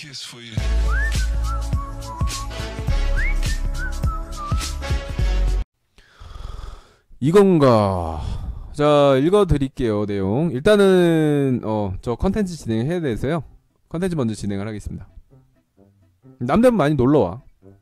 이건가. 자, 읽어드릴게요. 내용 일단은 저 컨텐츠 진행해야 돼서요. 컨텐츠 먼저 진행을 하겠습니다. 남대문 많이 놀러와.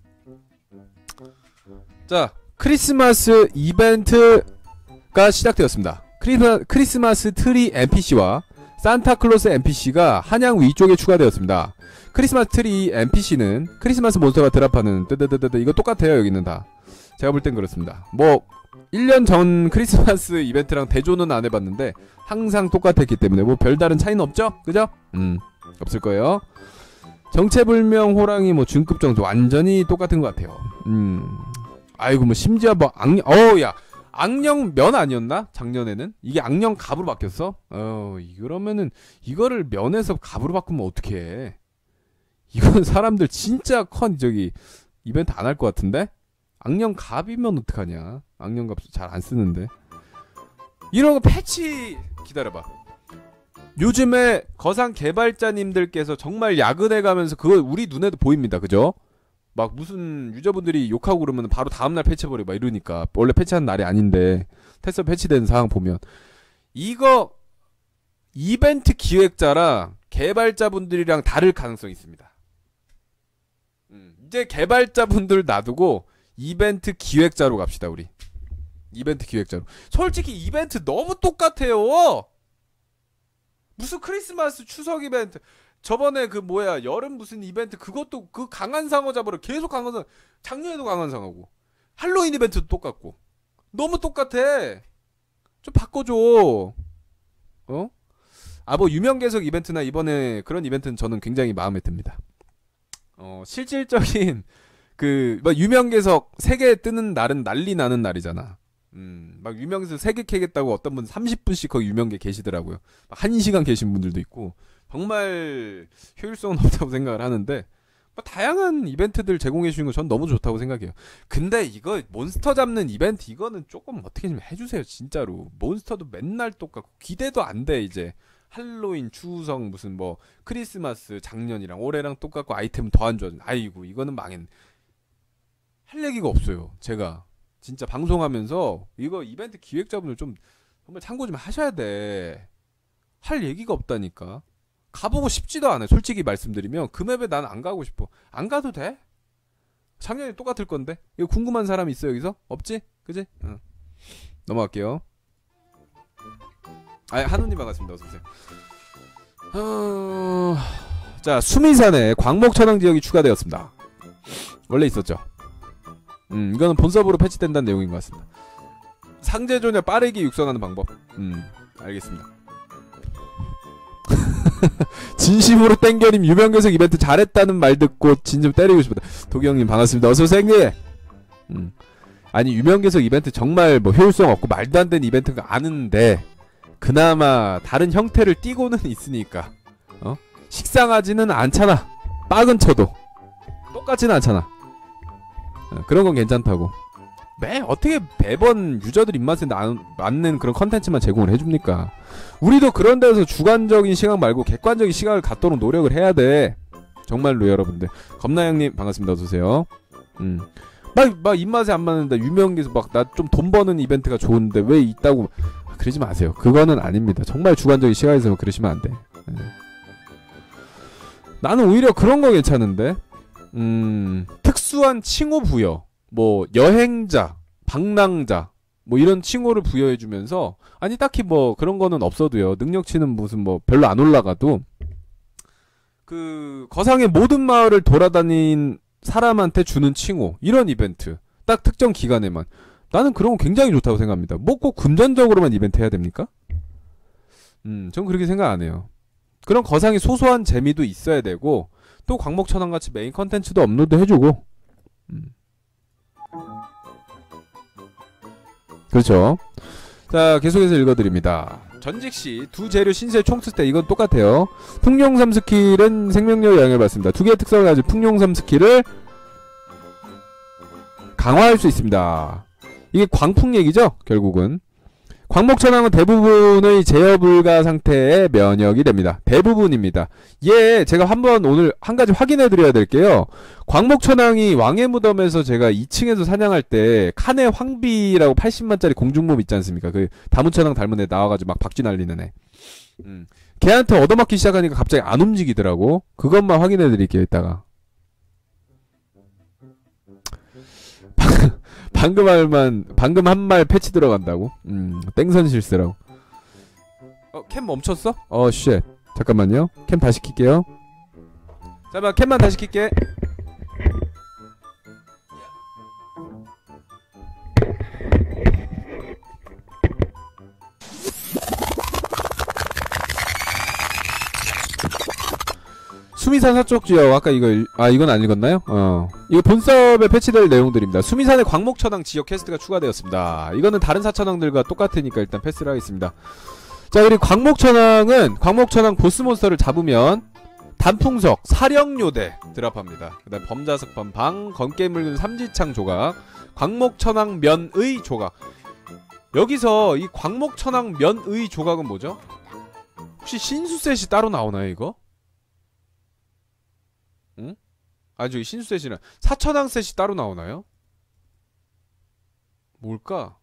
자, 크리스마스 이벤트가 시작되었습니다. 크리스마스 트리 NPC와 산타클로스 NPC가 한양 위쪽에 추가되었습니다. 크리스마스 트리 NPC는 크리스마스 몬스터가 드랍하는 뜨뜨뜨뜨 이거 똑같아요. 여기는 다 제가 볼 땐 그렇습니다. 뭐 1년 전 크리스마스 이벤트랑 대조는 안 해봤는데 항상 똑같았기 때문에 뭐 별다른 차이는 없죠? 그죠? 없을 거예요. 정체불명 호랑이 뭐 중급 정도 완전히 똑같은 것 같아요. 아이고 뭐 심지어 뭐 악령 야 악령 면 아니었나? 작년에는 이게 악령 갑으로 바뀌었어? 그러면은 이거를 면에서 갑으로 바꾸면 어떡해? 이건 사람들 진짜 저기 이벤트 안 할 것 같은데? 악령 갑이면 어떡하냐? 악령 갑 잘 안 쓰는데. 이런 거 패치 기다려봐. 요즘에 거상 개발자님들께서 정말 야근해 가면서 그거 우리 눈에도 보입니다. 그죠? 막 무슨 유저분들이 욕하고 그러면 바로 다음날 패치해버리고 막 이러니까 원래 패치하는 날이 아닌데 테스트 패치되는 상황 보면 이거 이벤트 기획자랑 개발자분들이랑 다를 가능성이 있습니다. 이제 개발자분들 놔두고 이벤트 기획자로 갑시다. 우리 이벤트 기획자로. 솔직히 이벤트 너무 똑같아요. 무슨 크리스마스 추석 이벤트 저번에 그 뭐야 여름 무슨 이벤트 그것도 그 강한 상어 잡으러 계속 강한 상어 작년에도 강한 상어고 할로윈 이벤트도 똑같고 너무 똑같아. 좀 바꿔줘. 뭐 유명계석 이벤트나 이번에 그런 이벤트는 저는 굉장히 마음에 듭니다. 실질적인 그 막 유명계석 3개 뜨는 날은 난리 나는 날이잖아. 막 유명계석 3개 캐겠다고 어떤 분 30분씩 거기 유명계 계시더라고요. 막 1시간 계신 분들도 있고 정말 효율성은 없다고 생각을 하는데 뭐 다양한 이벤트들 제공해 주시는 거 전 너무 좋다고 생각해요. 근데 이거 몬스터 잡는 이벤트 이거는 조금 어떻게 좀 해주세요. 진짜로 몬스터도 맨날 똑같고 기대도 안 돼. 이제 할로윈, 추석, 무슨 뭐 크리스마스 작년이랑 올해랑 똑같고 아이템 더 안 좋아져. 아이고 이거는 망했네. 할 얘기가 없어요. 제가 진짜 방송하면서 이거 이벤트 기획자분들 좀 정말 참고 좀 하셔야 돼. 할 얘기가 없다니까. 가보고 싶지도 않아요. 솔직히 말씀드리면 그 맵에 난 안 가고 싶어. 안 가도 돼? 작년에 똑같을 건데. 이거 궁금한 사람 있어 여기서? 없지? 그지? 넘어갈게요. 한우님 반갑습니다. 어서오세요. 자, 수미산에 광목천왕 지역이 추가되었습니다. 원래 있었죠. 이거는 본서브로 패치된다는 내용인 것 같습니다. 상제조냐 빠르게 육성하는 방법. 알겠습니다. 진심으로 땡겨님 유명계석 이벤트 잘했다는 말 듣고 진심 때리고 싶다. 도경님 반갑습니다. 어서오세요 형님. 아니 유명계석 이벤트 정말 뭐 효율성 없고 말도 안 되는 이벤트가 아는데 그나마 다른 형태를 띠고는 있으니까 식상하지는 않잖아. 빡은 쳐도 똑같지는 않잖아. 그런 건 괜찮다고. 어떻게 매번 유저들 입맛에 맞는 그런 컨텐츠만 제공을 해줍니까? 우리도 그런 데서 주관적인 시각 말고 객관적인 시각을 갖도록 노력을 해야 돼. 정말로 여러분들. 겁나형님 반갑습니다. 어서오세요. 막 입맛에 안 맞는다. 유명해서 막 나 좀 돈 버는 이벤트가 좋은데 왜 있다고 그러지 마세요. 그거는 아닙니다. 정말 주관적인 시각에서 그러시면 안 돼. 나는 오히려 그런 거 괜찮은데. 특수한 칭호 부여, 뭐 여행자, 방랑자, 뭐 이런 칭호를 부여해주면서 아니 딱히 뭐 그런 거는 없어도요. 능력치는 무슨 뭐 별로 안 올라가도 그 거상의 모든 마을을 돌아다닌 사람한테 주는 칭호 이런 이벤트 딱 특정 기간에만 나는 그런 거 굉장히 좋다고 생각합니다. 뭐 꼭 금전적으로만 이벤트 해야 됩니까? 전 그렇게 생각 안 해요. 그런 거상의 소소한 재미도 있어야 되고 또 광목천왕같이 메인 컨텐츠도 업로드 해주고 그렇죠. 자 계속해서 읽어드립니다. 전직시 두 재료 신세 총투 때 이건 똑같아요. 풍룡3 스킬은 생명력 영향을 받습니다. 두 개의 특성을 가진 풍룡3 스킬을 강화할 수 있습니다. 이게 광풍 얘기죠. 결국은 광목천왕은 대부분의 제어 불가 상태에 면역이 됩니다. 대부분입니다. 예, 제가 한번 오늘 한 가지 확인해 드려야 될게요. 광목천왕이 왕의 무덤에서 제가 2층에서 사냥할 때 칸의 황비라고 80만짜리 공중몸 있지 않습니까? 그 다문천왕 닮은 애 나와가지고 막 박쥐 날리는 애. 걔한테 얻어맞기 시작하니까 갑자기 안 움직이더라고. 그것만 확인해 드릴게요, 이따가. 방금 한 말 패치 들어간다고? 땡선 실수라고. 캠 멈췄어? 쉣. 잠깐만요. 캠 다시 킬게요. 잠깐만, 캠만 다시 킬게. 수미산 서쪽 지역 아까 이건 안 읽었나요? 이거 본섭에 패치될 내용들입니다. 수미산의 광목천왕 지역 퀘스트가 추가되었습니다. 이거는 다른 사천왕들과 똑같으니까 일단 패스를 하겠습니다. 자, 그리고 광목천왕 보스몬스터를 잡으면 단풍석, 사령요대 드랍합니다. 그 다음 범자석 범방, 건깨물근 삼지창 조각, 광목천왕 면의 조각. 여기서 이 광목천왕 면의 조각은 뭐죠? 혹시 신수셋이 따로 나오나요 이거? 응? 아, 저기 신수셋이랑 사천왕셋이 따로 나오나요? 뭘까?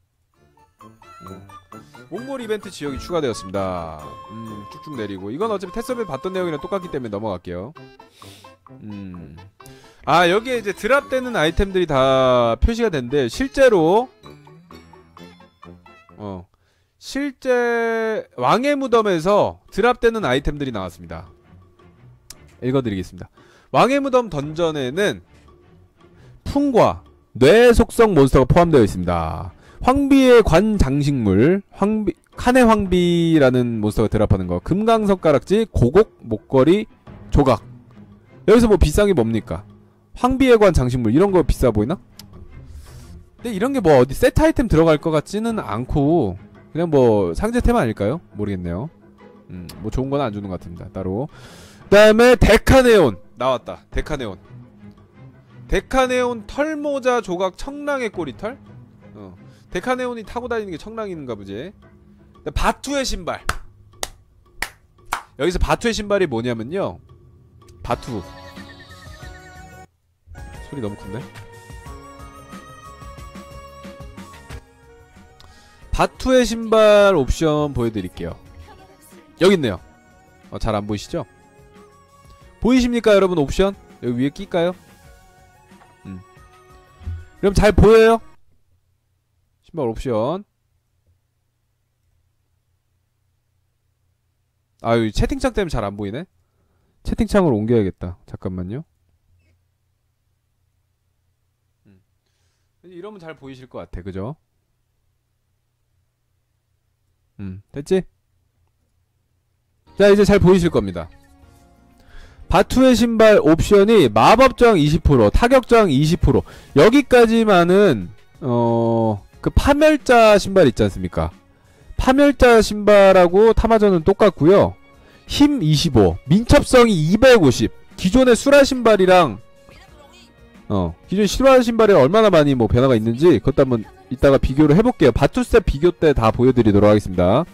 몽골 이벤트 지역이 추가되었습니다. 쭉쭉 내리고 이건 어차피 테스업에 봤던 내용이랑 똑같기 때문에 넘어갈게요. 아, 여기에 이제 드랍되는 아이템들이 다 표시가 된데 실제로 실제 왕의 무덤에서 드랍되는 아이템들이 나왔습니다. 읽어드리겠습니다. 왕의 무덤 던전에는 풍과 뇌 속성 몬스터가 포함되어 있습니다. 황비의 관 장식물, 칸의 황비라는 몬스터가 드랍하는 거, 금강석 가락지, 고곡, 목걸이, 조각. 여기서 뭐 비싼 게 뭡니까? 황비의 관 장식물 이런 거 비싸 보이나? 근데 이런 게 뭐 어디 세트 아이템 들어갈 것 같지는 않고 그냥 뭐 상제템 아닐까요? 모르겠네요. 뭐 좋은 건 안 주는 것 같습니다. 따로. 그 다음에 데카네온 나왔다. 데카네온 털모자 조각 청랑의 꼬리털? 데카네온이 타고 다니는 게 청랑인가 보지. 바투의 신발. 여기서 바투의 신발이 뭐냐면요. 바투. 소리 너무 큰데? 바투의 신발 옵션 보여드릴게요. 여기 있네요. 잘 안 보이시죠? 보이십니까 여러분 옵션? 여기 위에 낄까요? 그럼 잘 보여요? 신발 옵션. 아, 여기 채팅창 때문에 잘 안 보이네? 채팅창으로 옮겨야겠다. 잠깐만요. 이러면 잘 보이실 것 같아. 그죠? 됐지? 자, 이제 잘 보이실 겁니다. 바투의 신발 옵션이 마법저항 20%, 타격저항 20%. 여기까지만은 그 파멸자 신발 있지 않습니까? 파멸자 신발하고 타마전은 똑같고요. 힘 25, 민첩성이 250. 기존의 수라 신발이랑 기존 수라 신발에 얼마나 많이 뭐 변화가 있는지 그것도 한번 이따가 비교를 해볼게요. 바투셋 비교 때 다 보여드리도록 하겠습니다.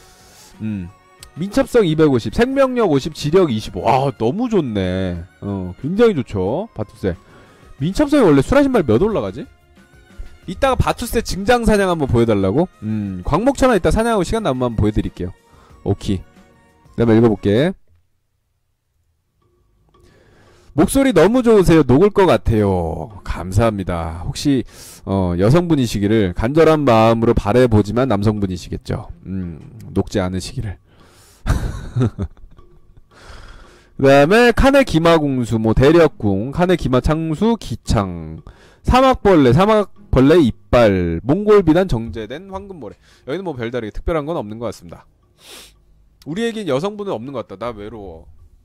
민첩성 250, 생명력 50, 지력 25. 와, 너무 좋네. 굉장히 좋죠. 바투셋. 민첩성이 원래 수라 신발 몇 올라가지? 이따가 바투셋 증장 사냥 한번 보여달라고? 광목천왕 이따 사냥하고 시간 남으면 한번 보여드릴게요. 오케이. 내가 읽어볼게. 목소리 너무 좋으세요. 녹을 것 같아요. 감사합니다. 혹시 여성분이시기를 간절한 마음으로 바라보지만 남성분이시겠죠. 녹지 않으시기를. 그 다음에 칸의 기마공수, 뭐 대력궁, 칸의 기마창수, 기창, 사막벌레 이빨, 몽골비단 정제된 황금모래. 여기는 뭐 별다르게 특별한 건 없는 것 같습니다. 우리에겐 여성분은 없는 것 같다. 나 외로워.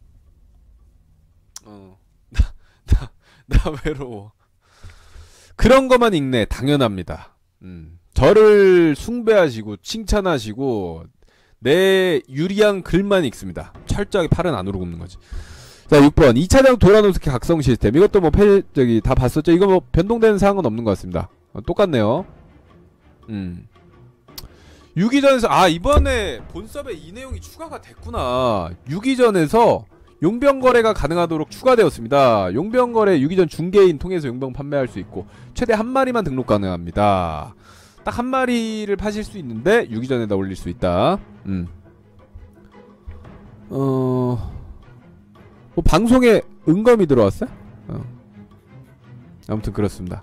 나 외로워. 그런 것만 읽네. 당연합니다. 저를 숭배하시고 칭찬하시고 내 유리한 글만 읽습니다. 철저하게 팔은 안으로 굽는 거지. 자, 6번 2차장 도라노스키 각성 시스템. 이것도 뭐 다 봤었죠. 이거 뭐 변동되는 사항은 없는 것 같습니다. 똑같네요. 유기전에서 이번에 본섭에 이 내용이 추가가 됐구나. 유기전에서 용병 거래가 가능하도록 추가되었습니다. 용병 거래 유기전 중개인 통해서 용병 판매할 수 있고 최대 한 마리만 등록 가능합니다. 딱 한 마리를 파실 수 있는데 유기전에다 올릴 수 있다. 뭐 방송에 은검이 들어왔어요? 아무튼 그렇습니다.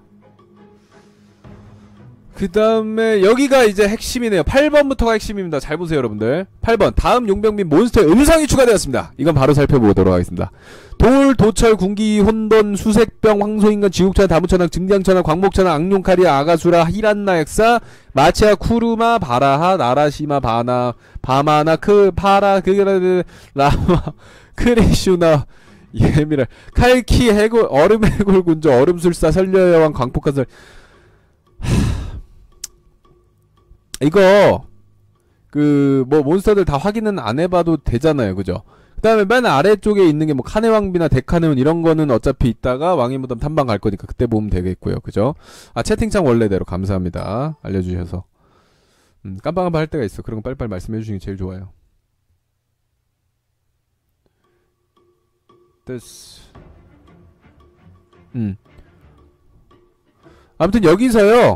그 다음에 여기가 이제 핵심이네요. 8번부터가 핵심입니다. 잘 보세요 여러분들. 8번 다음 용병 및 몬스터의 음성이 추가되었습니다. 이건 바로 살펴보도록 하겠습니다. 돌, 도철, 군기, 혼돈, 수색병, 황소인간, 지국천왕, 다무천왕, 증장천왕, 광목천왕, 악룡카리아, 아가수라, 히란나 엑사, 마치아, 쿠르마, 바라하, 나라시마, 바마나, 파라, 라마, 크레슈나, 예미랄, 칼키, 해골, 얼음 해골군주, 얼음술사, 설려여왕, 광폭화설. 이거 뭐 몬스터들 다 확인은 안 해봐도 되잖아요, 그죠? 그 다음에 맨 아래쪽에 있는 게 뭐 카네왕비나 데카네온 이런 거는 어차피 이따가 왕의 무덤 탐방 갈 거니까 그때 보면 되겠고요, 그죠? 채팅창 원래대로 감사합니다. 알려주셔서. 깜빡깜빡 할 때가 있어. 그런 거 빨리빨리 말씀해 주시는 게 제일 좋아요. 됐어. 아무튼 여기서요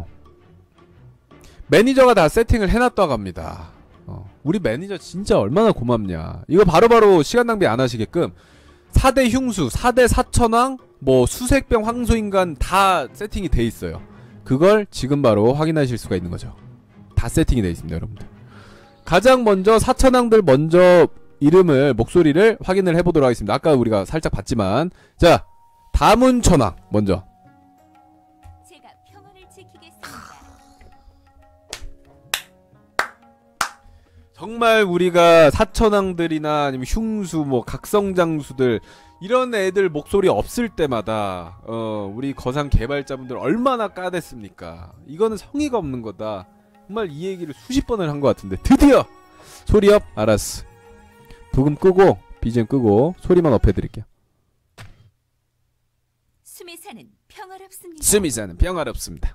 매니저가 다 세팅을 해놨다고 합니다. 우리 매니저 진짜 얼마나 고맙냐. 이거 바로바로 시간 낭비 안 하시게끔 4대 흉수, 4대 사천왕, 뭐 수색병, 황소인간 다 세팅이 돼 있어요. 그걸 지금 바로 확인하실 수가 있는 거죠. 다 세팅이 돼 있습니다, 여러분들. 가장 먼저 사천왕들 먼저 이름을, 목소리를 확인을 해보도록 하겠습니다. 아까 우리가 살짝 봤지만, 자, 다문천왕 먼저. 제가 평온을 지키겠습니다. 정말 우리가 사천왕들이나 아니면 흉수, 뭐 각성장수들 이런 애들 목소리 없을 때마다 우리 거상 개발자분들 얼마나 까댔습니까? 이거는 성의가 없는 거다. 정말 이 얘기를 수십 번을 한 것 같은데 드디어 소리업? 알았어. 부금 끄고 BGM 끄고 소리만 업해드릴게요. 수미사는 평화롭습니다. 수미사는 평화롭습니다.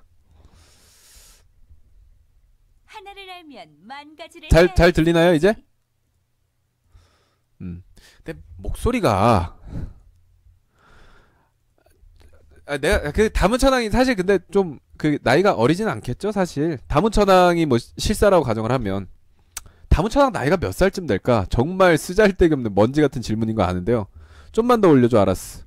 하나를 알면 만 가지를 잘 들리나요 이제? 근데 목소리가 내가 다문천왕이 사실 근데 좀 나이가 어리진 않겠죠 사실. 다문천왕이 뭐 실사라고 가정을 하면 다문천왕 나이가 몇 살쯤 될까? 정말 쓰잘데기 없는 먼지 같은 질문인 거 아는데요. 좀만 더 올려줘. 알았어.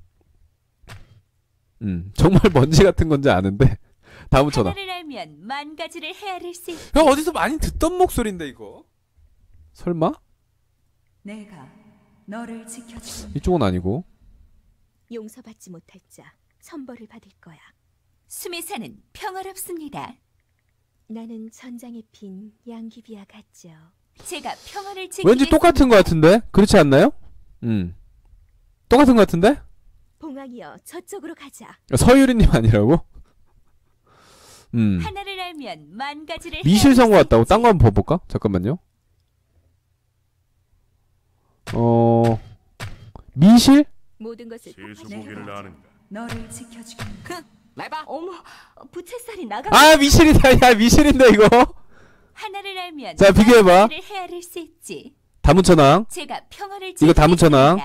정말 먼지 같은 건지 아는데 다문천왕. 하나를 알면 만 가지를 헤아릴 수 있... 형 어디서 많이 듣던 목소리인데 이거? 설마? 내가 너를 지켜주는 이쪽은 아니고. 용서받지 못할 자 천벌을 받을 거야. 수미사는 평화롭습니다. 나는 전장에 핀 양귀비와 같죠. 제가 평화를 지키겠습니다. 왠지 똑같은 것 같은데? 그렇지 않나요? 똑같은 것 같은데? 봉황이여 저쪽으로 가자. 서유리님 아니라고? 하나를 알면 만 가지를 미실성 같다고? 딴 거 한번 봐볼까? 잠깐만요. 미실? 모든 것을 실수보기를 아는가. 너를 지켜주겠다. 어머, 부채살이 나가. 미실이다. 야 미실인데 이거. 하나를 알면 자, 비교해봐. 만 가지를 헤아릴 수 있지. 다문천왕. 제가 평화를 이거 다문천왕.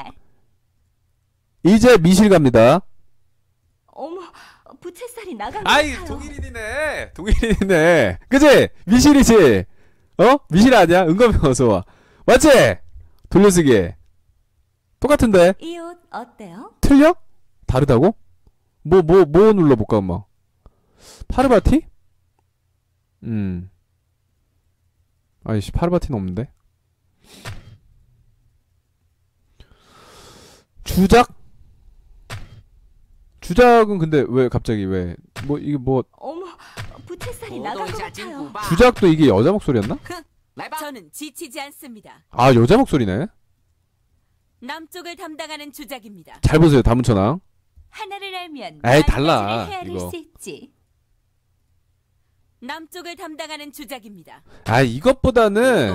이제 미실 갑니다. 어머, 부채살이 나간 아이 것 같아요. 동일인이네. 동일인이네. 그치? 미실이지? 미실 아니야? 은검이 어서와. 맞지? 돌려쓰기. 똑같은데? 이 옷 어때요? 틀려? 다르다고? 뭐 눌러볼까, 엄마? 파르바티? 아이씨, 파르바티는 없는데? 주작? 주작은 근데 왜 갑자기 왜? 이게 뭐. 어머, 부채살이 나간 것 같아요. 주작도 이게 여자 목소리였나? 저는 지치지 않습니다. 아, 여자 목소리네? 남쪽을 담당하는 주작입니다. 잘 보세요, 다문천왕. 하나를 알면 에이, 만 달라, 가지를 헤아릴 이거. 수 있지. 남쪽을 담당하는 주작입니다. 이것보다는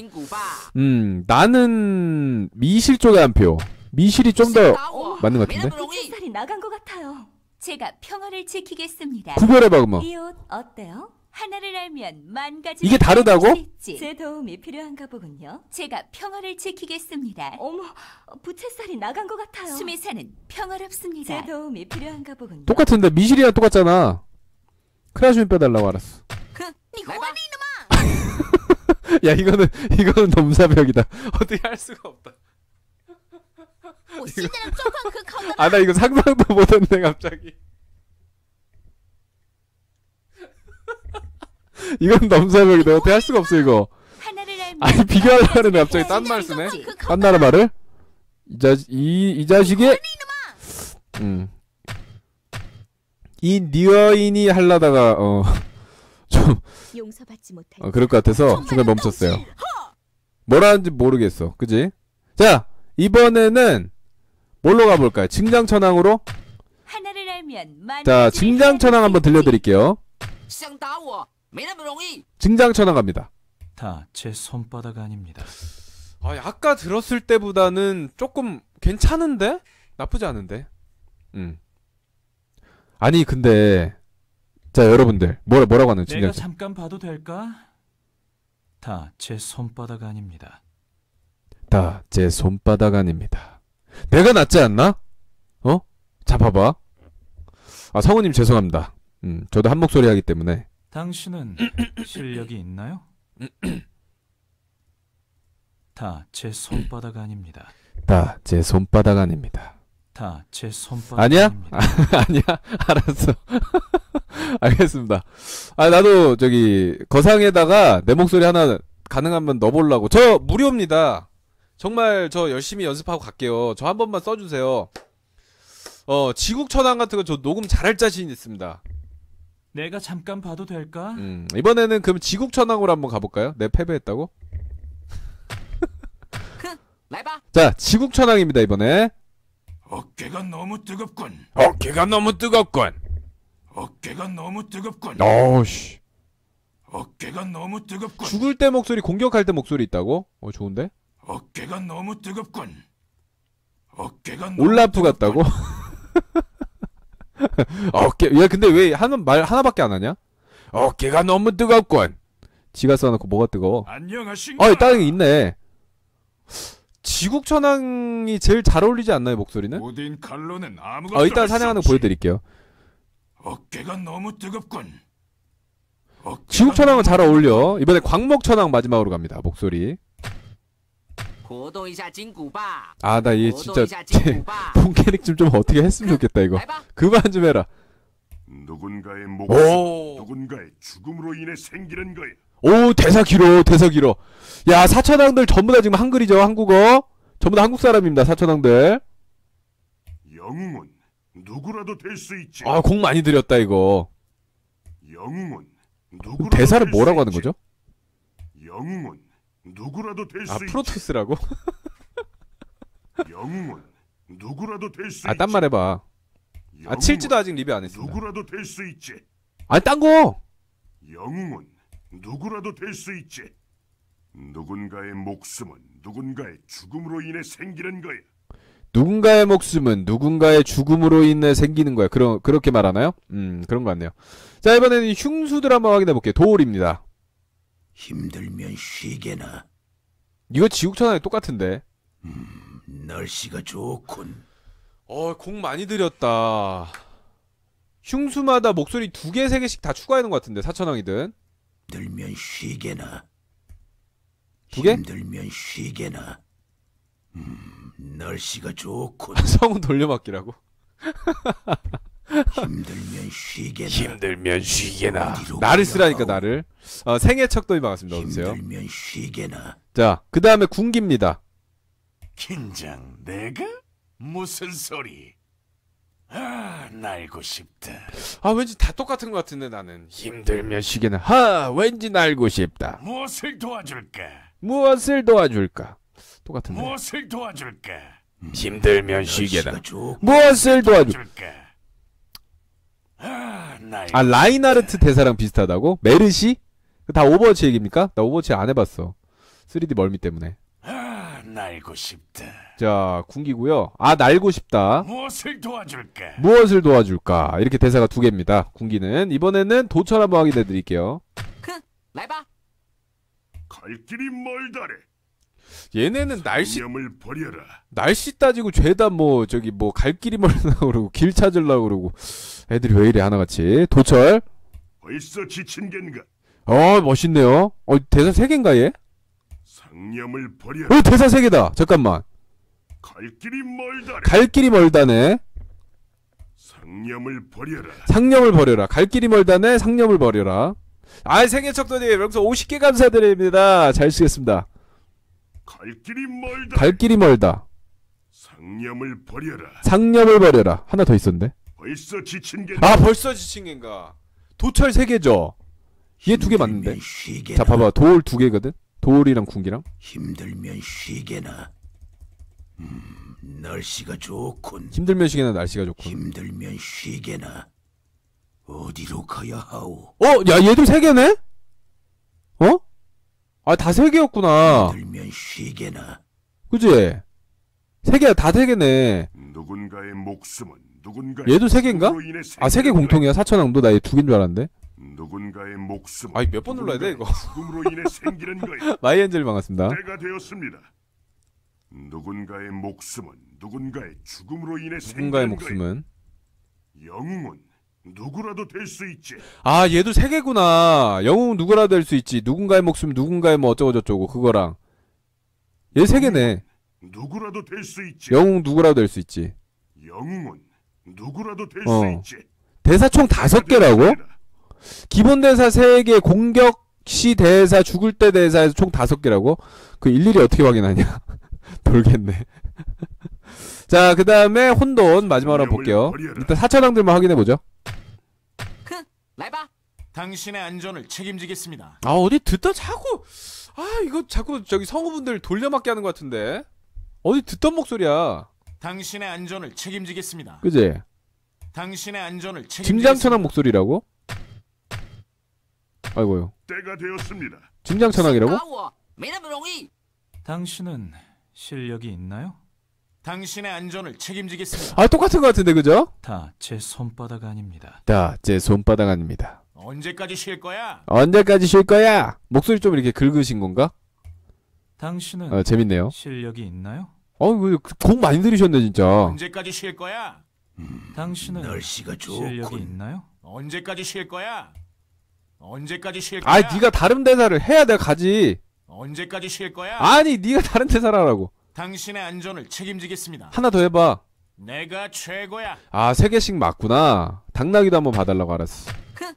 나는 미실 쪽에 한 표. 미실이 좀 더 맞는 것 같은데? 부채살이 나간 것 같아요. 제가 평화를 지키겠습니다. 구별해봐, 그러면. 이 옷 어때요? 하나를 알면 만 가지. 이게 다르다고? 제 도움이 필요한가 보군요. 제가 평화를 지키겠습니다. 어머, 부채살이 나간 것 같아요. 수미사는 평화롭습니다. 제 도움이 필요한가 보군요. 똑같은데 미실이랑 똑같잖아. 크라슈민 빼달라고. 알았어. 야 이거는 넘사벽이다. 어떻게 할 수가 없다. 아 나 이거 상상도 못했네 갑자기. 이건 넘사벽이다. 어떻게 할 수가 없어 이거. 하나를 알면 아니 비교하려고 하는데 갑자기 딴 말 쓰네. 딴 나라 말을. 이 자식이 이 니어인이 하려다가 좀 용서받지 못할. 그럴 것 같아서 중간에 멈췄어요. 뭐라 하는지 모르겠어. 그지? 자 이번에는 뭘로 가볼까요? 증장천왕으로? 하나를 알면 만 자 가지 증장천왕 한번 들려드릴게요. 증장천왕 갑니다. 다 제 손바닥 아닙니다. 아까 들었을 때보다는 조금 괜찮은데? 나쁘지 않은데? 아니 근데 자 여러분들 뭐라고 하는 내가 증장 잠깐 봐도 될까? 다 제 손바닥 아닙니다. 다 제 손바닥 아닙니다. 내가 낫지 않나? 자 봐봐. 성우님 죄송합니다. 저도 한 목소리 하기 때문에. 당신은 실력이 있나요? 다 제 손바닥 아닙니다. 다 제 손바닥 아닙니다. 다 제 손바닥 아니야? 아닙니다. 아니야? 알았어. 알겠습니다. 나도 저기 거상에다가 내 목소리 하나 가능하면 넣어보려고. 저 무료입니다. 정말 저 열심히 연습하고 갈게요. 저 한 번만 써주세요. 지국천왕 같은 거 저 녹음 잘할 자신 있습니다. 내가 잠깐 봐도 될까? 이번에는 그럼 지국천왕으로 한번 가볼까요? 내 패배했다고? 자 지국천왕입니다 이번에. 어깨가 너무 뜨겁군. 어깨가 너무 뜨겁군. 어깨가 너무 뜨겁군. 어우씨. 어깨가 너무 뜨겁군. 죽을 때 목소리, 공격할 때 목소리 있다고? 좋은데? 어깨가 너무 뜨겁군. 어깨가 너무 올라프 뜨겁군. 같다고? 야 근데 왜 말 하나밖에 안 하냐? 어깨가 너무 뜨겁군. 지가 써놓고 뭐가 뜨거워? 안녕하신가? 다른 게 있네. 지국천왕이 제일 잘 어울리지 않나요 목소리는? 모든 칼로는 아무것도 이따 할 수 사냥하는 거 없지. 보여드릴게요. 어깨가 너무 뜨겁군. 어깨가 지국천왕은 너무 잘 뜨겁군. 어울려. 이번에 광목천왕 마지막으로 갑니다. 목소리. 나 얘 진짜 본 캐릭 좀 어떻게 했으면 좋겠다 이거. 그만 좀 해라. 누군가의 오. 목숨, 누군가의 죽음으로 인해 생기는 거야. 오 대사 길어. 야 사천왕들 전부 다 지금 한글이죠. 한국어. 전부 다 한국 사람입니다. 사천왕들. 영웅은 누구라도 될 수 있지. 공 많이 들였다 이거. 영웅은 그럼 누구라도 대사를 될 수 뭐라고 하는 있지. 거죠? 영웅은 누구라도 될 수 있지. 프로토스라고? 영웅은 누구라도 될 수 딴 말 해봐. 영웅은 7지도 아직 리뷰 안 했습니다. 누구라도 될 수 있지. 딴 거! 영웅은 누구라도 될 수 있지. 누군가의 목숨은 누군가의 죽음으로 인해 생기는 거야. 누군가의 목숨은 누군가의 죽음으로 인해 생기는 거야. 그렇게 말하나요? 그런 거 같네요. 자, 이번에는 흉수들 한번 확인해 볼게요. 도올입니다. 힘들면 쉬게나. 이거 지국천왕이 똑같은데. 날씨가 좋군. 공 많이 들였다. 흉수마다 목소리 2개, 3개씩 다 추가해놓은 것 같은데, 사천왕이든. 힘들면 쉬게나. 2개? 힘들면 쉬게나. 날씨가 좋군. 성우 돌려막기라고. 힘들면 쉬게나. 힘들면 쉬게나. 어디로 나를 쓰라니까, 가려고. 나를. 생애척도이 반갑습니다. 어서오세요. 힘들면 쉬게나. 자, 그 다음에 군기입니다. 긴장 내가? 무슨 소리? 날고 싶다. 왠지 다 똑같은 것 같은데, 나는. 힘들면 쉬게나. 왠지 날고 싶다. 무엇을 도와줄까? 무엇을 도와줄까? 똑같은데. 무엇을 도와줄까? 힘들면 쉬게나. 날씨가 좋군. 무엇을 도와줄까? 날. 라인하르트 대사랑 비슷하다고? 메르시? 다 오버워치 얘기입니까? 나 오버워치 안 해봤어. 3D 멀미 때문에. 날고 싶다. 자, 군기고요. 아, 날고 싶다. 무엇을 도와줄까? 무엇을 도와줄까? 이렇게 대사가 두 개입니다. 군기는. 이번에는 도철 한번 확인해 드릴게요. 갈 길이 멀다래. 얘네는 념을 버려라. 날씨 따지고 죄다 뭐 저기 뭐 갈 길이 멀다고 그러고 길 찾으려고 그러고 애들이 왜 이래 하나같이. 도철. 벌써 지친 겐가? 멋있네요. 대사 3개인가 얘? 상념을 버려라. 대사 3개다. 잠깐만. 갈 길이 멀다래. 갈 길이 멀다네. 상념을 버려라. 상념을 버려라. 갈 길이 멀다네. 상념을 버려라. 생일 척도님 여기서 50개 감사드립니다. 잘 쓰겠습니다. 갈 길이 멀다. 갈 길이 멀다. 상념을 버려라. 상념을 버려라. 하나 더 있었는데. 벌써 지친 겐가? 벌써 지친 겐가. 도철 3개죠. 얘 2개 맞는데. 자, 봐봐. 도울 2개거든. 도울이랑 군기랑. 힘들면 쉬게나. 날씨가 좋군. 힘들면 쉬게나 날씨가 좋군. 힘들면 쉬게나. 어디로 가야 하오? 야, 얘도 3개네? 다 3개였구나. 힘들면 쉬게나. 그지? 3개야, 다 3개네. 누군가의 목숨은 누군가의 얘도 3개인가? 죽음으로 인해 3개 공통이야. 사천왕도. 나 얘 2개인 줄 알았는데. 누군가의 목숨. 몇 번 눌러야 돼, 이거? 죽음으로 인해 생기는 거야. 마이엔젤 반갑습니다. 때가 되었습니다. 누군가의 목숨은 누군가의 죽음으로 인해 누군가의 생기는 목숨은. 거야. 영웅은 누구라도 될 수 있지. 얘도 3개구나. 영웅 누구라도 될 수 있지. 누군가의 목숨, 누군가의 뭐 어쩌고저쩌고 그거랑. 얘 3개네. 누구라도 될 수 있지. 영웅 누구라도 될 수 있지. 영웅은 누구라도 될 수 있지. 대사 총 5개라고? 기본 대사 3개, 공격 시 대사, 죽을 때 대사에서 총 5개라고? 그 일일이 어떻게 확인하냐? 돌겠네. 자, 그 다음에 혼돈 마지막으로 한번 볼게요. 일단 사천왕들만 확인해보죠. 당신의 안전을 책임지겠습니다. 어디 듣다 자꾸 이거 자꾸 저기 성우분들 돌려막기 하는 것 같은데. 어디 듣던 목소리야. 당신의 안전을 책임지겠습니다. 그지? 당신의 안전을 책임지겠습니다. 짐장천왕 목소리라고? 아이고요. 때가 되었습니다. 짐장천왕이라고? 당신은 실력이 있나요? 당신의 안전을 책임지겠습니다. 똑같은 것 같은데, 그죠? 다 제 손바닥 아닙니다. 자, 제 손바닥 아닙니다. 언제까지 쉴 거야? 언제까지 쉴 거야? 목소리 좀 이렇게 긁으신 건가? 당신은 재밌네요. 실력이 있나요? 곡 많이 들으셨네, 진짜. 언제까지 쉴 거야? 당신은 날씨가 실력이 좋군. 있나요? 언제까지 쉴 거야? 언제까지 쉴 거야? 네가 다른 대사를 해야 내가 가지. 언제까지 쉴 거야? 네가 다른 대사를 하라고. 당신의 안전을 책임지겠습니다. 하나 더 해봐. 내가 최고야. 3개씩 맞구나. 당나귀도 한번 봐달라고. 알았어.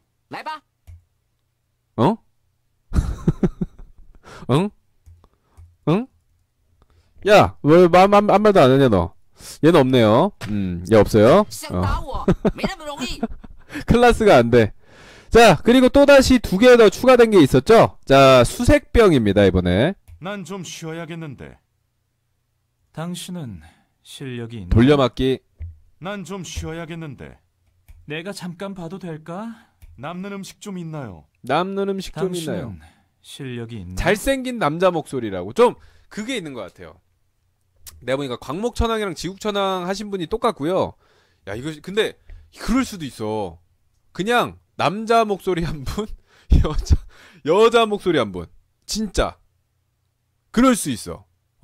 응? 응? 야, 왜 아무 말도 안 하냐 너? 얘는 없네요. 얘 없어요. 클라스가 안 돼. 자, 그리고 또다시 2개 더 추가된 게 있었죠? 자, 수색병입니다, 이번에. 난 좀 쉬어야겠는데. 당신은 실력이 있나요? 돌려막기. 난 좀 쉬어야겠는데. 내가 잠깐 봐도 될까? 남는 음식 좀 있나요? 남는 음식 좀 당신은 있나요? 실력이 있나요? 잘생긴 남자 목소리라고. 좀 그게 있는 것 같아요. 내가 보니까 광목천왕이랑 지국천왕 하신 분이 똑같고요. 야, 이거 근데 그럴 수도 있어. 그냥 남자 목소리 한 분, 여자 목소리 한 분. 진짜 그럴 수 있어.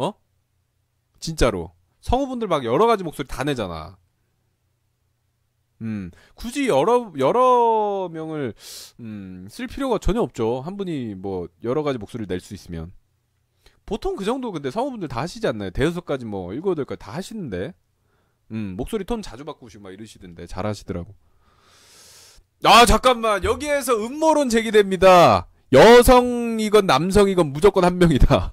진짜로 성우분들 막 여러 가지 목소리 다 내잖아. 굳이 여러 명을 쓸 필요가 전혀 없죠. 한 분이 뭐 여러 가지 목소리를 낼 수 있으면. 보통 그 정도 근데 성우분들 다 하시지 않나요? 대여섯 가지 뭐 7, 8가지 다 하시는데. 목소리 톤 자주 바꾸시고 막 이러시던데 잘 하시더라고. 잠깐만. 여기에서 음모론 제기됩니다. 여성이건 남성이건 무조건 한 명이다.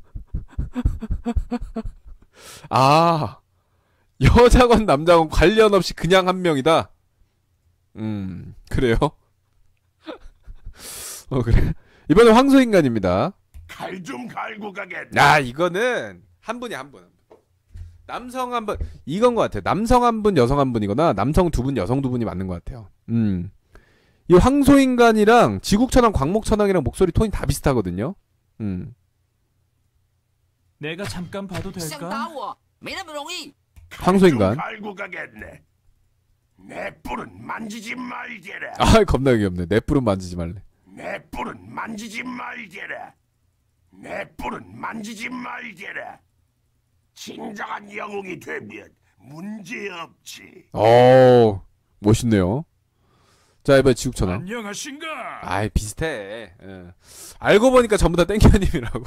여자건 남자건 관련 없이 그냥 한 명이다. 그래요? 그래. 이번엔 황소인간입니다. 칼 좀 갈고 가겠다. 이거는 한 분이 한 분. 남성 한 분, 이건 것 같아요. 남성 한 분, 여성 한 분이거나 남성 2분, 여성 2분이 맞는 것 같아요. 이 황소인간이랑 지국천왕, 광목천왕이랑 목소리 톤이 다 비슷하거든요. 내가 잠깐 봐도 될까? 황소인간. 좀 알고 가겠네. 내 뿔은 만지지 말게라. 아 겁나 귀엽네. 내 뿔은 만지지 말래. 내 뿔은 만지지 말게라. 내 뿔은 만지지 말게라. 진정한 영웅이 되면 문제없지. 멋있네요. 자 이번에 지국천왕. 안녕하신가? 아이 비슷해. 예. 알고 보니까 전부 다 땡큐님이라고.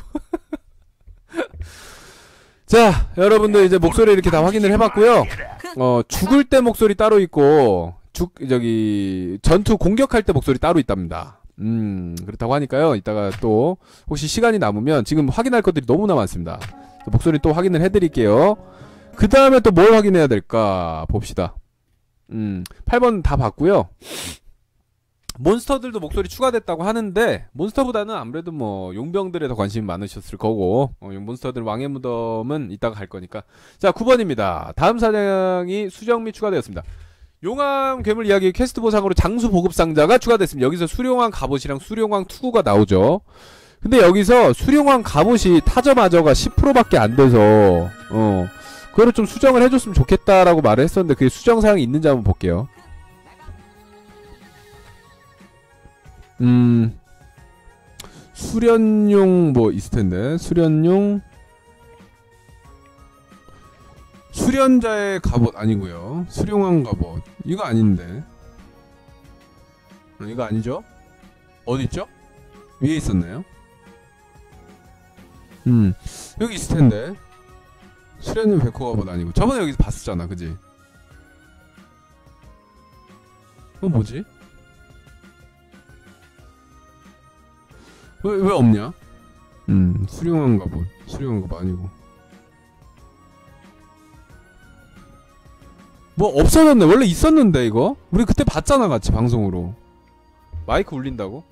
자 여러분들 이제 목소리 이렇게 다 확인을 해봤고요. 죽을 때 목소리 따로 있고 전투 공격할 때 목소리 따로 있답니다. 그렇다고 하니까요. 이따가 또 혹시 시간이 남으면 지금 확인할 것들이 너무나 많습니다. 목소리 또 확인을 해드릴게요. 그 다음에 또 뭘 확인해야 될까 봅시다. 8번 다 봤고요. 몬스터들도 목소리 추가됐다고 하는데 몬스터보다는 아무래도 뭐 용병들에 더 관심이 많으셨을 거고 몬스터들 왕의 무덤은 이따가 갈 거니까. 자 9번입니다. 다음 사냥이 수정 및 추가되었습니다. 용암 괴물 이야기 퀘스트 보상으로 장수 보급 상자가 추가됐습니다. 여기서 수룡왕 갑옷이랑 수룡왕 투구가 나오죠. 근데 여기서 수룡왕 갑옷이 타저마저가 10%밖에 안 돼서 그거를 좀 수정을 해줬으면 좋겠다라고 말을 했었는데 그게 수정사항이 있는지 한번 볼게요. 수련용 뭐 있을텐데 수련자의 갑옷 아니고요. 수룡왕 갑옷 이거 아닌데 이거 아니죠? 어딨죠? 위에 있었나요? 여기 있을텐데 수련용 백호 갑옷 아니고 저번에 여기서 봤었잖아 그지? 뭐지? 왜 없냐? 수룡왕 갑옷 수룡왕 갑옷 아니고 뭐 없어졌네. 원래 있었는데 이거 우리 그때 봤잖아 같이 방송으로. 마이크 울린다고?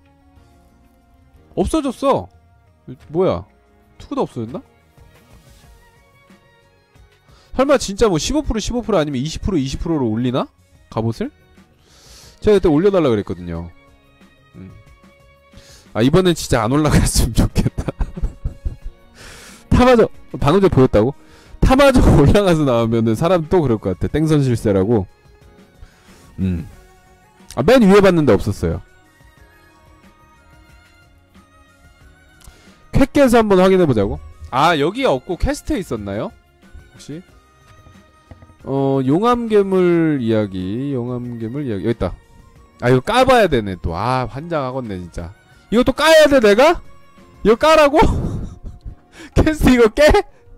없어졌어. 뭐야 투구도 없어졌나? 설마 진짜 뭐 15% 아니면 20%로 올리나? 갑옷을? 제가 그때 올려달라 그랬거든요. 아 이번엔 진짜 안 올라갔으면 좋겠다. 타마저 방금 전에 보였다고? 타마저 올라가서 나오면은 사람 또 그럴 것 같아. 땡선 실세라고. 아 맨 위에 봤는데 없었어요. 퀘께서 한번 확인해보자고. 아 여기 없고 퀘스트에 있었나요? 혹시? 용암괴물 이야기 여기 있다. 아 이거 까봐야 되네 또. 아 환장하겠네 진짜. 이거 또 까야 돼 내가? 이거 까라고? 퀘스트 이거 깨?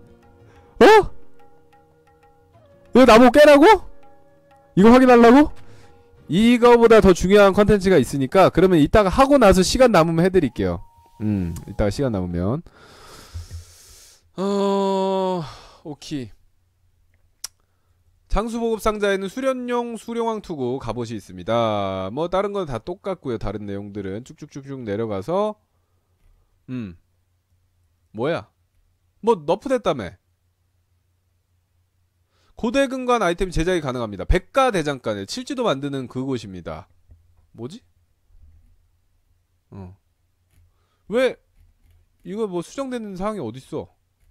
이거 나보고 깨라고? 이거 확인하려고? 이거보다 더 중요한 컨텐츠가 있으니까 그러면 이따가 하고 나서 시간 남으면 해드릴게요. 이따가 시간 남으면 오케이. 장수보급 상자에는 수련용 수룡왕 투구 갑옷이 있습니다. 뭐 다른 건 다 똑같고요. 다른 내용들은 쭉쭉쭉쭉 내려가서 뭐야? 뭐 너프됐다며? 고대 근간 아이템 제작이 가능합니다. 백가 대장간에 칠지도 만드는 그곳입니다. 뭐지? 왜 이거 뭐 수정되는 사항이 어딨어?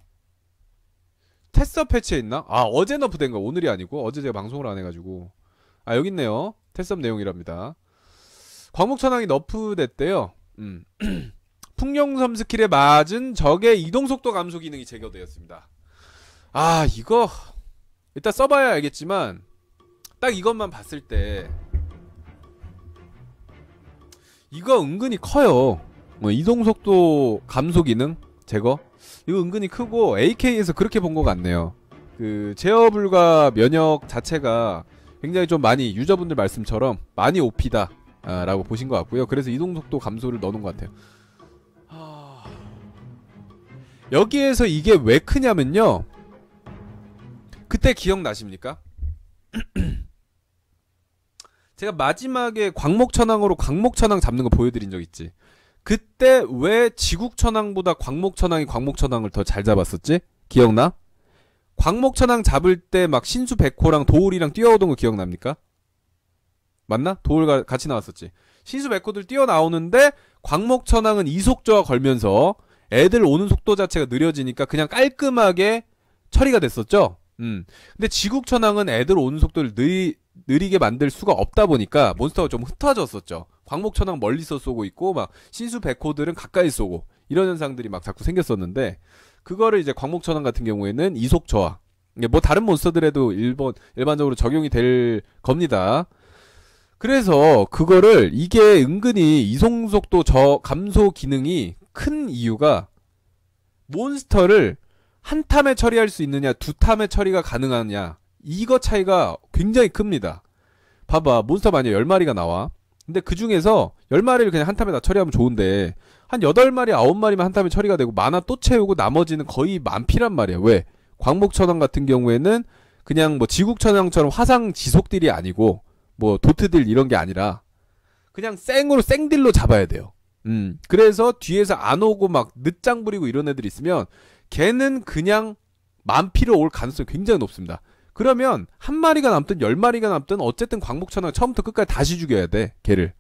테스업 패치에 있나? 아 어제 너프된 거 오늘이 아니고 어제 제가 방송을 안 해가지고. 아 여기 있네요. 테스업 내용이랍니다. 광목천왕이 너프됐대요. 풍룡섬 스킬에 맞은 적의 이동속도 감소 기능이 제거되었습니다. 아 이거 이따 써봐야 알겠지만 딱 이것만 봤을 때 이거 은근히 커요. 이동속도 감소 기능 제거 이거 은근히 크고 AK에서 그렇게 본 것 같네요. 그 제어 불가 면역 자체가 굉장히 좀 많이 유저분들 말씀처럼 많이 OP다 라고 보신 것 같고요. 그래서 이동속도 감소를 넣어놓은 것 같아요. 여기에서 이게 왜 크냐면요, 그때 기억나십니까? 제가 마지막에 광목천왕으로 광목천왕 잡는 거 보여드린 적 있지. 그때 왜 지국천왕보다 광목천왕이 광목천왕을 더 잘 잡았었지? 기억나? 광목천왕 잡을 때 막 신수 백호랑 도울이랑 뛰어오던 거 기억납니까? 맞나? 도울과 같이 나왔었지. 신수 백호들 뛰어나오는데 광목천왕은 이속저하 걸면서 애들 오는 속도 자체가 느려지니까 그냥 깔끔하게 처리가 됐었죠. 근데 지국천왕은 애들 오는 속도를 느리게 만들 수가 없다 보니까 몬스터가 좀 흩어졌었죠. 광목천왕 멀리서 쏘고 있고 막 신수백호들은 가까이 쏘고 이런 현상들이 막 자꾸 생겼었는데 그거를 이제 광목천왕 같은 경우에는 이속 저하. 뭐 다른 몬스터들에도 일반적으로 적용이 될 겁니다. 그래서 그거를 이게 은근히 이송속도 감소 기능이 큰 이유가 몬스터를 한 탐에 처리할 수 있느냐 두 탐에 처리가 가능하냐 이거 차이가 굉장히 큽니다. 봐봐 몬스터 만약 10마리가 나와. 근데 그 중에서 10마리를 그냥 한 탐에 다 처리하면 좋은데 한 8마리 9마리만 한 탐에 처리가 되고 마나 또 채우고 나머지는 거의 만피란 말이야. 왜? 광목천왕 같은 경우에는 그냥 뭐 지국천왕처럼 화상 지속딜이 아니고 뭐 도트딜 이런 게 아니라 그냥 생딜로 잡아야 돼요. 그래서 뒤에서 안 오고 막 늦장 부리고 이런 애들이 있으면 걔는 그냥 만피로 올 가능성이 굉장히 높습니다. 그러면 한 마리가 남든 10마리가 남든 어쨌든 광목천왕 처음부터 끝까지 다시 죽여야 돼 걔를.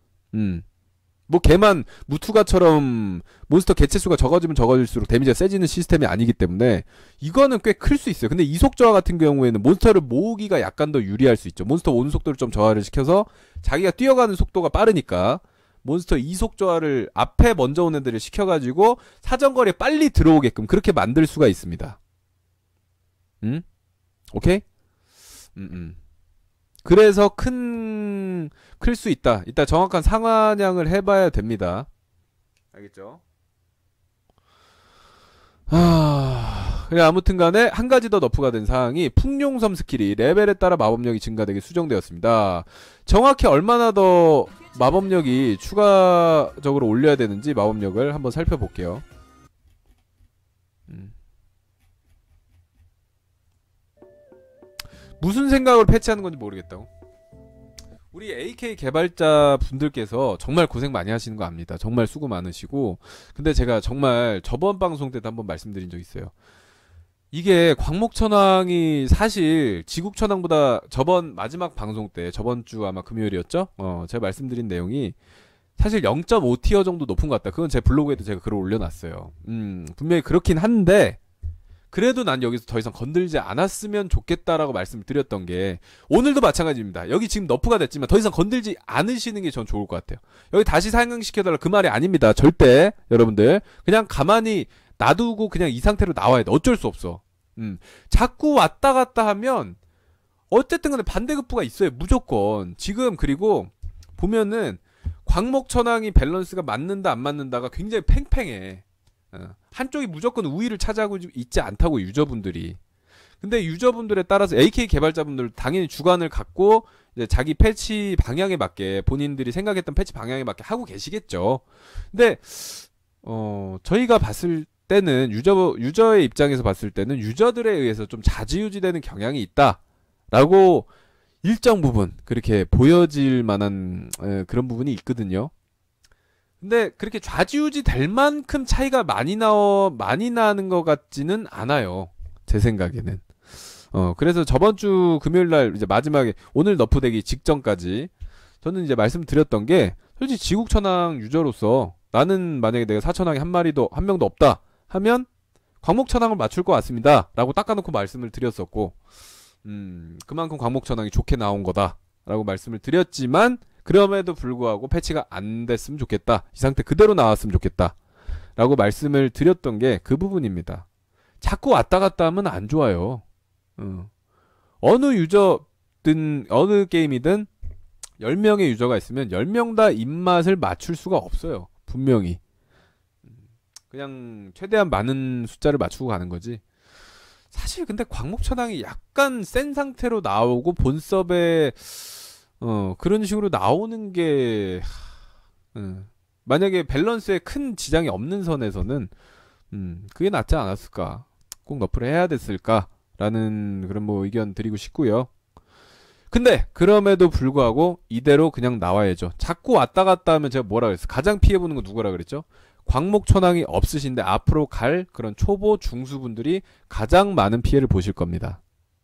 뭐 걔만 무투가처럼 몬스터 개체수가 적어지면 적어질수록 데미지가 세지는 시스템이 아니기 때문에 이거는 꽤 클 수 있어요. 근데 이속저하 같은 경우에는 몬스터를 모으기가 약간 더 유리할 수 있죠. 몬스터 오는 속도를 좀 저하를 시켜서 자기가 뛰어가는 속도가 빠르니까 몬스터 이속저하를 앞에 먼저 오는 애들을 시켜가지고 사정거리에 빨리 들어오게끔 그렇게 만들 수가 있습니다. 오케이? 그래서 클 수 있다. 이따 정확한 상환량을 해봐야 됩니다. 알겠죠? 그래 아무튼 간에 한 가지 더 너프가 된 사항이 풍룡섬 스킬이 레벨에 따라 마법력이 증가되게 수정되었습니다. 정확히 얼마나 더 마법력이 추가적으로 올려야 되는지 마법력을 한번 살펴볼게요. 무슨 생각으로 패치하는 건지 모르겠다고. 우리 AK 개발자 분들께서 정말 고생 많이 하시는 거 압니다. 정말 수고 많으시고. 근데 제가 정말 저번 방송 때도 한번 말씀드린 적 있어요. 이게 광목천왕이 사실 지국천왕보다 저번 마지막 방송 때 저번 주 아마 금요일이었죠? 제가 말씀드린 내용이 사실 0.5티어 정도 높은 것 같다. 그건 제 블로그에도 제가 글을 올려놨어요. 분명히 그렇긴 한데 그래도 난 여기서 더 이상 건들지 않았으면 좋겠다라고 말씀을 드렸던 게 오늘도 마찬가지입니다. 여기 지금 너프가 됐지만 더 이상 건들지 않으시는 게 전 좋을 것 같아요. 여기 다시 상향시켜달라 그 말이 아닙니다. 절대 여러분들 그냥 가만히 놔두고 그냥 이 상태로 나와야 돼. 어쩔 수 없어. 자꾸 왔다 갔다 하면 어쨌든 간에 반대급부가 있어요. 무조건. 지금 그리고 보면은 광목천왕이 밸런스가 맞는다 안 맞는다가 굉장히 팽팽해. 한쪽이 무조건 우위를 차지하고 있지 않다고 유저분들이. 근데 유저분들에 따라서 AK 개발자분들 당연히 주관을 갖고 이제 자기 패치 방향에 맞게 본인들이 생각했던 패치 방향에 맞게 하고 계시겠죠. 근데 저희가 봤을 때는 유저의 입장에서 봤을 때는 유저들에 의해서 좀 좌지우지되는 경향이 있다라고 일정 부분 그렇게 보여질 만한 그런 부분이 있거든요. 근데 그렇게 좌지우지 될 만큼 차이가 많이 나는 것 같지는 않아요. 제 생각에는. 그래서 저번 주 금요일 날 이제 마지막에 오늘 너프되기 직전까지 저는 이제 말씀드렸던 게 솔직히 지국천왕 유저로서 나는 만약에 내가 사천왕이 한 명도 없다 하면 광목천왕을 맞출 것 같습니다. 라고 닦아놓고 말씀을 드렸었고, 그만큼 광목천왕이 좋게 나온 거다. 라고 말씀을 드렸지만, 그럼에도 불구하고 패치가 안 됐으면 좋겠다. 이 상태 그대로 나왔으면 좋겠다. 라고 말씀을 드렸던 게 그 부분입니다. 자꾸 왔다 갔다 하면 안 좋아요. 어느 유저든, 어느 게임이든 10명의 유저가 있으면 10명 다 입맛을 맞출 수가 없어요. 분명히. 그냥 최대한 많은 숫자를 맞추고 가는 거지. 사실 근데 광목천왕이 약간 센 상태로 나오고 본섭에 그런 식으로 나오는 게 만약에 밸런스에 큰 지장이 없는 선에서는 그게 낫지 않았을까, 꼭 너프를 해야 됐을까 라는 그런 뭐 의견 드리고 싶고요. 근데 그럼에도 불구하고 이대로 그냥 나와야죠. 자꾸 왔다 갔다 하면 제가 뭐라 그랬어? 가장 피해보는 건 누구라 그랬죠? 광목천왕이 없으신데 앞으로 갈 그런 초보 중수분들이 가장 많은 피해를 보실 겁니다.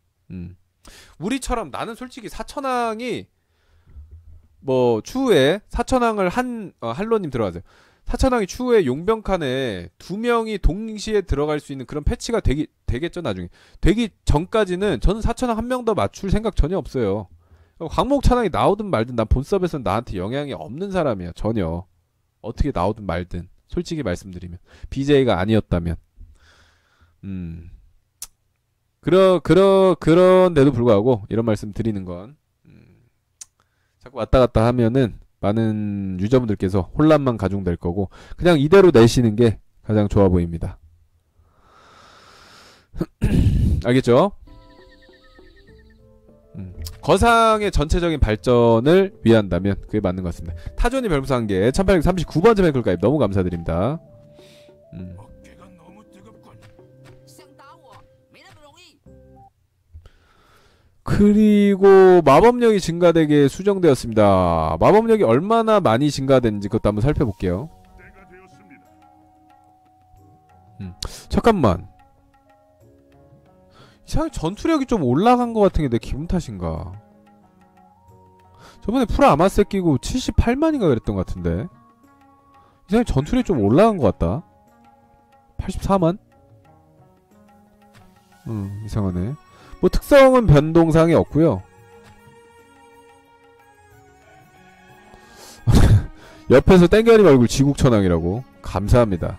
우리처럼 나는 솔직히 사천왕이 뭐 추후에 사천왕을 한로님 들어가세요. 사천왕이 추후에 용병 칸에 2명이 동시에 들어갈 수 있는 그런 패치가 되겠죠 나중에. 되기 전까지는 저는 사천왕 한 명 더 맞출 생각 전혀 없어요. 광목천왕이 나오든 말든 난 본섭에서는 나한테 영향이 없는 사람이야 전혀. 어떻게 나오든 말든 솔직히 말씀드리면 BJ가 아니었다면 그런데도 불구하고 이런 말씀 드리는 건 자꾸 왔다 갔다 하면은 많은 유저분들께서 혼란만 가중될 거고 그냥 이대로 내시는 게 가장 좋아 보입니다. 알겠죠? 거상의 전체적인 발전을 위한다면 그게 맞는 것 같습니다. 타조니 별무상계 1839번째 맥클가입 너무 감사드립니다. 어깨가 너무 뜨겁군. 그리고 마법력이 증가되게 수정되었습니다. 마법력이 얼마나 많이 증가되는지 그것도 한번 살펴볼게요. 때가 되었습니다. 잠깐만. 이상하게 전투력이 좀 올라간 것 같은 게 내 기분 탓인가. 저번에 프라 아마세 끼고 78만인가 그랬던 것 같은데 이상하게 전투력이 좀 올라간 것 같다. 84만? 이상하네. 뭐 특성은 변동사항이 없고요. 옆에서 땡겨님 얼굴 지국천왕이라고. 감사합니다.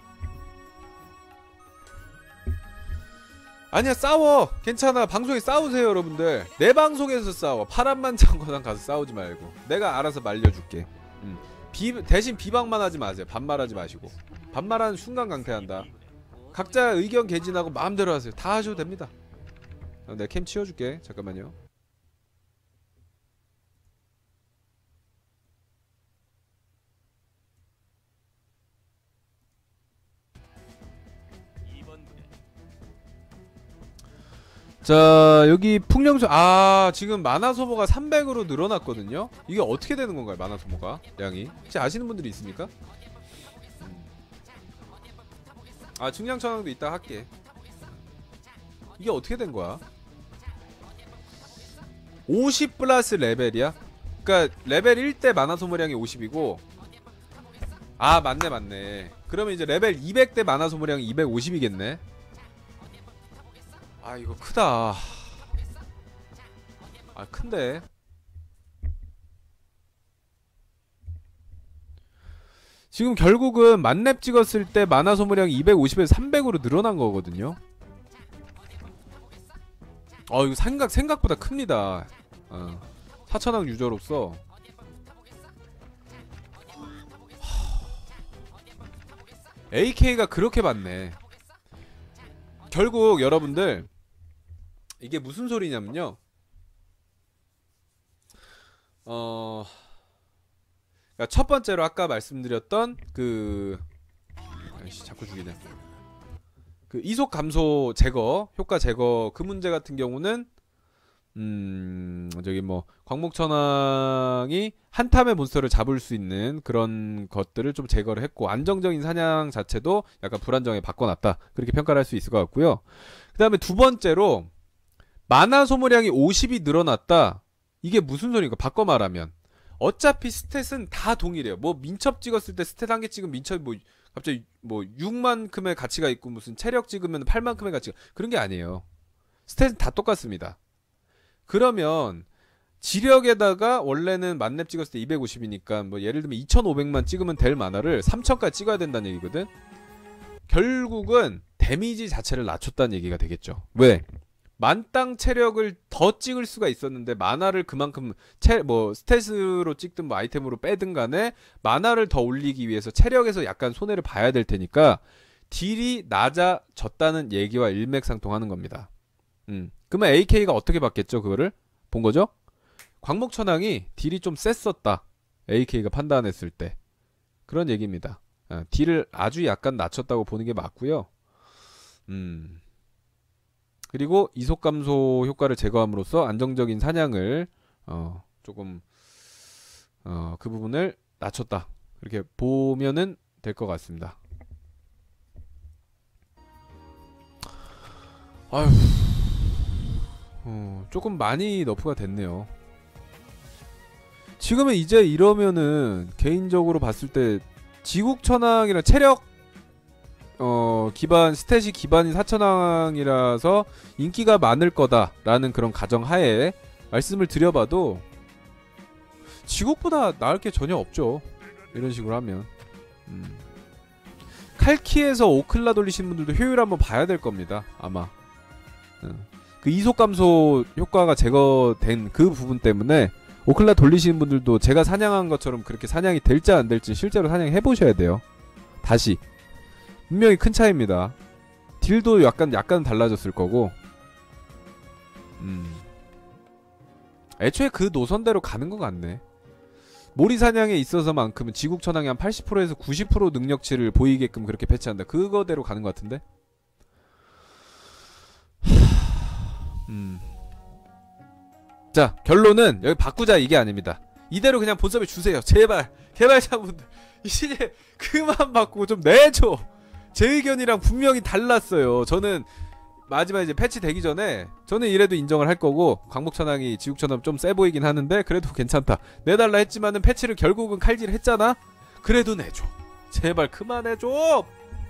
아니야 싸워. 괜찮아. 방송에 싸우세요 여러분들. 내 방송에서 싸워. 파란만장거장 가서 싸우지 말고 내가 알아서 말려줄게. 대신 비방만 하지 마세요. 반말하지 마시고. 반말하는 순간 강퇴한다. 각자 의견 개진하고 마음대로 하세요. 다 하셔도 됩니다. 내가 캠 치워줄게. 잠깐만요. 자 여기 풍령수 지금 만화 소모가 300으로 늘어났거든요. 이게 어떻게 되는 건가요? 만화 소모가 양이 혹시 아시는 분들이 있습니까? 중량천왕도 이따 할게. 이게 어떻게 된 거야? 50 플러스 레벨이야? 그니까 레벨 1대 만화 소모량이 50이고 맞네. 그러면 이제 레벨 200대 만화 소모량이 250이겠네. 이거 크다. 큰데. 지금 결국은 만렙 찍었을 때 만화 소모량이 250에서 300으로 늘어난 거거든요. 이거 생각보다 큽니다. 사천왕 유저로서 AK가 그렇게 많네. 결국 여러분들 이게 무슨 소리냐면요. 그러니까 첫 번째로 아까 말씀드렸던 자꾸 죽이네. 그 이속 감소 제거, 효과 제거 그 문제 같은 경우는 저기 뭐 광목천왕이 한탐의 몬스터를 잡을 수 있는 그런 것들을 좀 제거를 했고 안정적인 사냥 자체도 약간 불안정하게 바꿔놨다. 그렇게 평가를 할 수 있을 것 같고요. 그 다음에 두 번째로 만화 소모량이 50이 늘어났다. 이게 무슨 소리인가? 바꿔 말하면 어차피 스탯은 다 동일해요. 뭐 민첩 찍었을 때 스탯 한 개 찍으면 민첩이 뭐 갑자기 뭐 6만큼의 가치가 있고 무슨 체력 찍으면 8만큼의 가치가 그런 게 아니에요. 스탯은 다 똑같습니다. 그러면 지력에다가 원래는 만렙 찍었을 때 250이니까 뭐 예를 들면 2500만 찍으면 될 만화를 3000까지 찍어야 된다는 얘기거든. 결국은 데미지 자체를 낮췄다는 얘기가 되겠죠. 왜? 만땅 체력을 더 찍을 수가 있었는데 만화를 그만큼 뭐 스탯으로 찍든 뭐 아이템으로 빼든 간에 만화를 더 올리기 위해서 체력에서 약간 손해를 봐야 될 테니까 딜이 낮아졌다는 얘기와 일맥상통하는 겁니다. 그러면 AK가 어떻게 봤겠죠? 그거를 본 거죠? 광목천왕이 딜이 좀 셌었다. AK가 판단했을 때 그런 얘기입니다. 딜을 아주 약간 낮췄다고 보는 게 맞고요. 그리고 이속 감소 효과를 제거함으로써 안정적인 사냥을 조금 그 부분을 낮췄다. 이렇게 보면은 될 것 같습니다. 아휴, 조금 많이 너프가 됐네요. 지금은 이제 이러면은 개인적으로 봤을 때 지국천왕이랑 체력 기반 스탯이 기반이 사천왕이라서 인기가 많을 거다라는 그런 가정하에 말씀을 드려봐도 지국보다 나을 게 전혀 없죠. 이런 식으로 하면 칼키에서 오클라 돌리시는 분들도 효율 한번 봐야 될 겁니다. 아마 그 이속 감소 효과가 제거된 그 부분 때문에 오클라 돌리시는 분들도 제가 사냥한 것처럼 그렇게 사냥이 될지 안 될지 실제로 사냥해 보셔야 돼요. 다시 분명히 큰 차이입니다. 딜도 약간 달라졌을 거고 애초에 그 노선대로 가는 것 같네. 모리 사냥에 있어서만큼은 지국천왕이 한 80%에서 90% 능력치를 보이게끔 그렇게 배치한다. 그거대로 가는 것 같은데. 자, 결론은 여기 바꾸자 이게 아닙니다. 이대로 그냥 본섭에 주세요. 제발 개발자분들 이제 그만 바꾸고 좀 내줘. 제 의견이랑 분명히 달랐어요. 저는 마지막 이제 패치 되기 전에 저는 이래도 인정을 할 거고 광목천왕이 지국천왕 좀 세 보이긴 하는데 그래도 괜찮다 내달라 했지만은 패치를 결국은 칼질 했잖아. 그래도 내줘. 제발 그만해줘.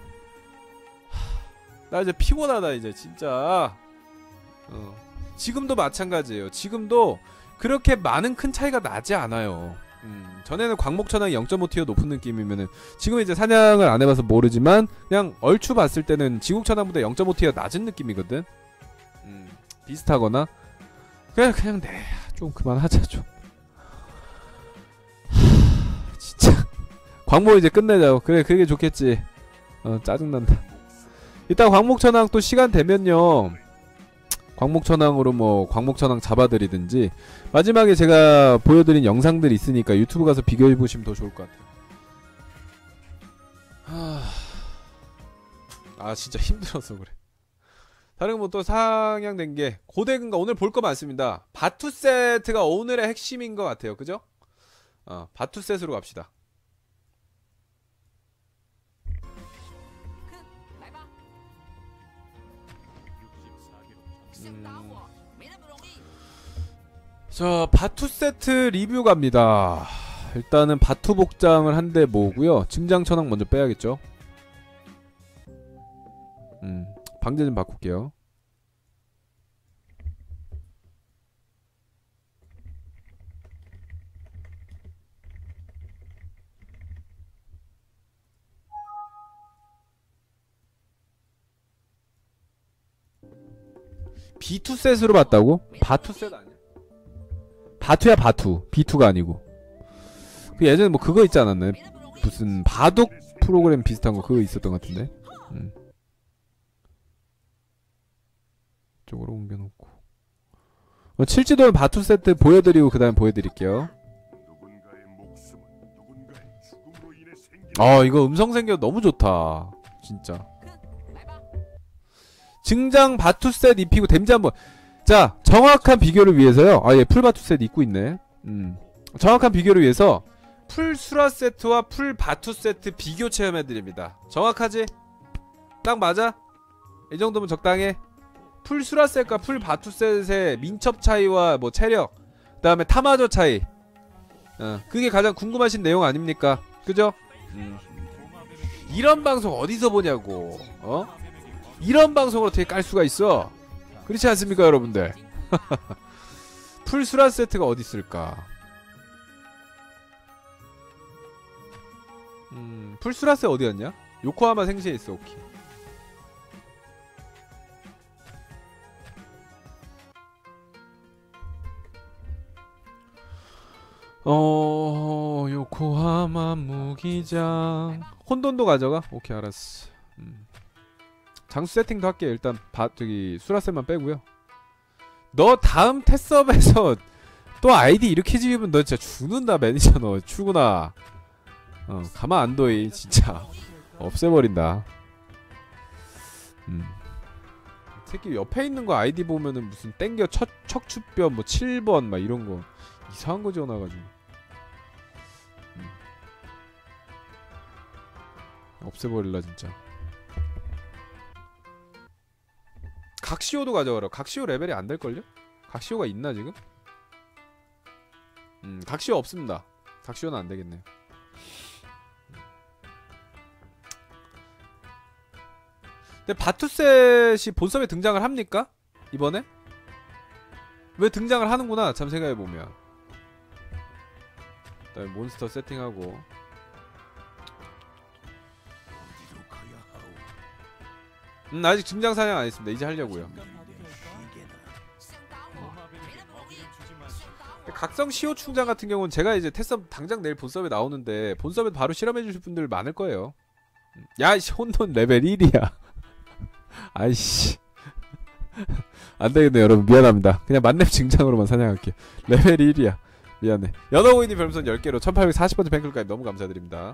나 이제 피곤하다 이제 진짜. 지금도 마찬가지예요. 지금도 그렇게 많은 큰 차이가 나지 않아요. 전에는 광목천왕이 0.5티어 높은 느낌이면은 지금 이제 사냥을 안 해봐서 모르지만 그냥 얼추 봤을 때는 지국천왕보다 0.5티어 낮은 느낌이거든. 비슷하거나 그냥 네 좀 그만하자 좀. 진짜 광목 이제 끝내자고. 그래 그게 좋겠지. 짜증난다. 이따 광목천왕 또 시간 되면요 광목천왕으로 뭐 광목천왕 잡아드리든지 마지막에 제가 보여드린 영상들이 있으니까 유튜브 가서 비교해보시면 더 좋을 것 같아요. 아 진짜 힘들어서 그래. 다른 뭐 또 상향된 게 고대근가 오늘 볼 거 많습니다. 바투 세트가 오늘의 핵심인 것 같아요. 그죠? 바투 세트로 갑시다. 자, 바투 세트 리뷰 갑니다. 일단은 바투 복장을 한 대 모으고요. 증장천왕 먼저 빼야겠죠. 방제 좀 바꿀게요. B2 셋으로 봤다고? 바투 셋 아니야? 바투야 바투. B2가 아니고. 그 예전에 뭐 그거 있지 않았나요? 무슨 바둑 프로그램 비슷한 거 그거 있었던 것 같은데. 쪽으로 옮겨놓고. 칠지도는 바투 세트 보여드리고 그 다음에 보여드릴게요. 이거 음성 생겨 너무 좋다. 진짜. 증장 바투 셋 입히고 댐지 한번. 자, 정확한 비교를 위해서요. 예, 풀 바투 셋 입고 있네. 정확한 비교를 위해서 풀 수라 세트와 풀 바투 세트 비교 체험해드립니다. 정확하지? 딱 맞아? 이 정도면 적당해. 풀 수라 셋과 풀 바투 셋의 민첩 차이와 뭐 체력, 그 다음에 타마저 차이. 그게 가장 궁금하신 내용 아닙니까? 그죠? 이런 방송 어디서 보냐고. 이런 방송을 어떻게 깔 수가 있어? 그렇지 않습니까 여러분들? 풀 수라 세트가 어디 있을까? 풀 수라 세트 어디였냐? 요코하마 생시에 있어. 오케이. 요코하마 무기장. 혼돈도 가져가? 오케이 알았어. 장수 세팅도 할게. 일단 저기 수라셀만 빼고요. 너 다음 테스업에서 또 아이디 이렇게 지으면 너 진짜 죽는다. 매니저 너 출구나. 가만 안 둬이 진짜. 없애버린다. 새끼 옆에 있는 거 아이디 보면은 무슨 땡겨 척추뼈 뭐 7번 막 이런 거 이상한 거 지어놔가지고. 없애버릴라 진짜. 각시오도 가져가라. 각시오 레벨이 안 될걸요? 각시오가 있나 지금? 각시오 없습니다. 각시오는 안 되겠네요. 근데 바투셋이 본섭에 등장을 합니까? 이번에? 왜 등장을 하는구나 참 생각해보면. 그다음에 몬스터 세팅하고 아직 증장 사냥 안 했습니다. 이제 하려고요. 각성 시호 충장 같은 경우는 제가 이제 테스업 당장 내일 본섭에 나오는데 본섭에 바로 실험해 주실 분들 많을 거예요. 야이씨 혼돈 레벨 1이야. 아이씨 안되겠네 여러분 미안합니다. 그냥 만렙 증장으로만 사냥할게. 레벨 1이야 미안해. 연어고인이 별풍선 10개로 1840번째 팬클까지 너무 감사드립니다.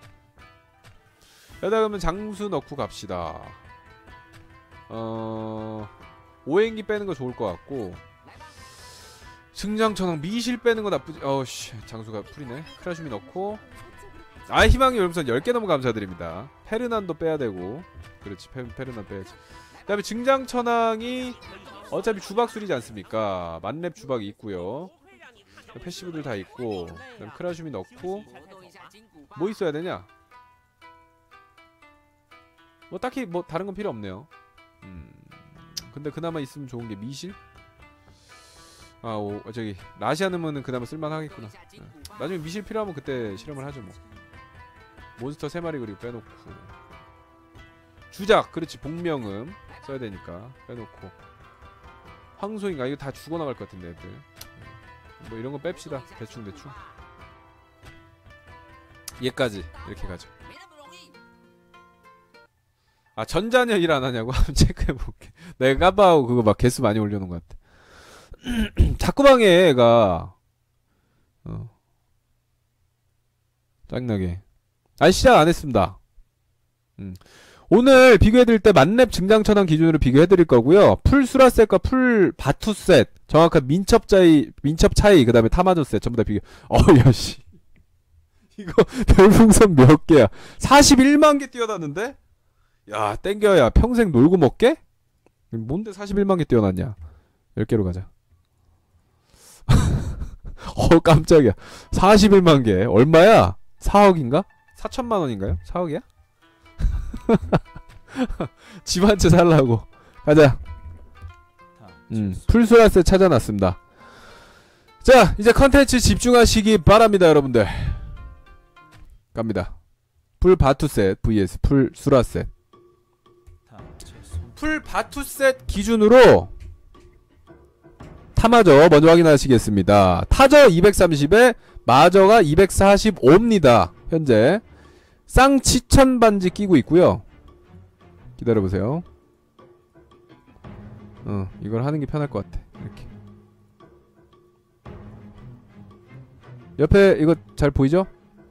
여기다 그러면 장수 넣고 갑시다. 오행기 빼는 거 좋을 것 같고 증장천왕 미실 빼는 거 나쁘지. 어우씨 장수가 풀이네. 크라슈미 넣고 아 희망이 별풍선 10개 너무 감사드립니다. 페르난도 빼야 되고 그렇지 페르난 빼야지. 그 다음에 증장천왕이 어차피 주박술이지 않습니까. 만렙 주박이 있고요. 패시브들 다 있고 그다음 크라슈미 넣고 뭐 있어야 되냐. 뭐 딱히 뭐 다른 건 필요 없네요. 근데 그나마 있으면 좋은 게 미실? 아, 저기 라시아누면은 그나마 쓸만하겠구나. 나중에 미실 필요하면 그때 실험을 하죠 뭐. 몬스터 3마리 그리고 빼놓고 주작 그렇지 복명음 써야 되니까 빼놓고 황소인가 이거 다 죽어나갈 것 같은데 애들. 뭐 이런 거 뺍시다 대충 얘까지 이렇게 가죠. 아 전자녀 일 안하냐고? 한번 체크해볼게. 내가 깜빡하고 그거 막 개수 많이 올려놓은 것 같아. 자꾸방에 애가 짜증나게. 아니 시작 안했습니다. 오늘 비교해드릴 때 만렙 증장천왕 기준으로 비교해드릴 거고요. 풀 수라셋과 풀 바투셋 정확한 민첩 차이 그 다음에 타마조셋 전부 다 비교. 야씨 이거 별풍선 몇 개야. 41만 개 뛰어났는데? 야 땡겨야 평생 놀고 먹게? 뭔데 41만 개 뛰어났냐. 10개로 가자. 깜짝이야. 41만 개 얼마야? 4억인가? 4천만 원인가요? 4억이야? 집 한 채 살라고. 가자. 풀소라스 찾아놨습니다. 자 이제 컨텐츠 집중하시기 바랍니다 여러분들. 갑니다. 풀 바투셋 vs 풀 수라셋. 풀 바투셋 기준으로 타마저 먼저 확인하시겠습니다. 타저 230에 마저가 245입니다. 현재 쌍치천 반지 끼고 있고요. 기다려보세요. 이걸 하는 게 편할 것 같아. 이렇게 옆에 이거 잘 보이죠?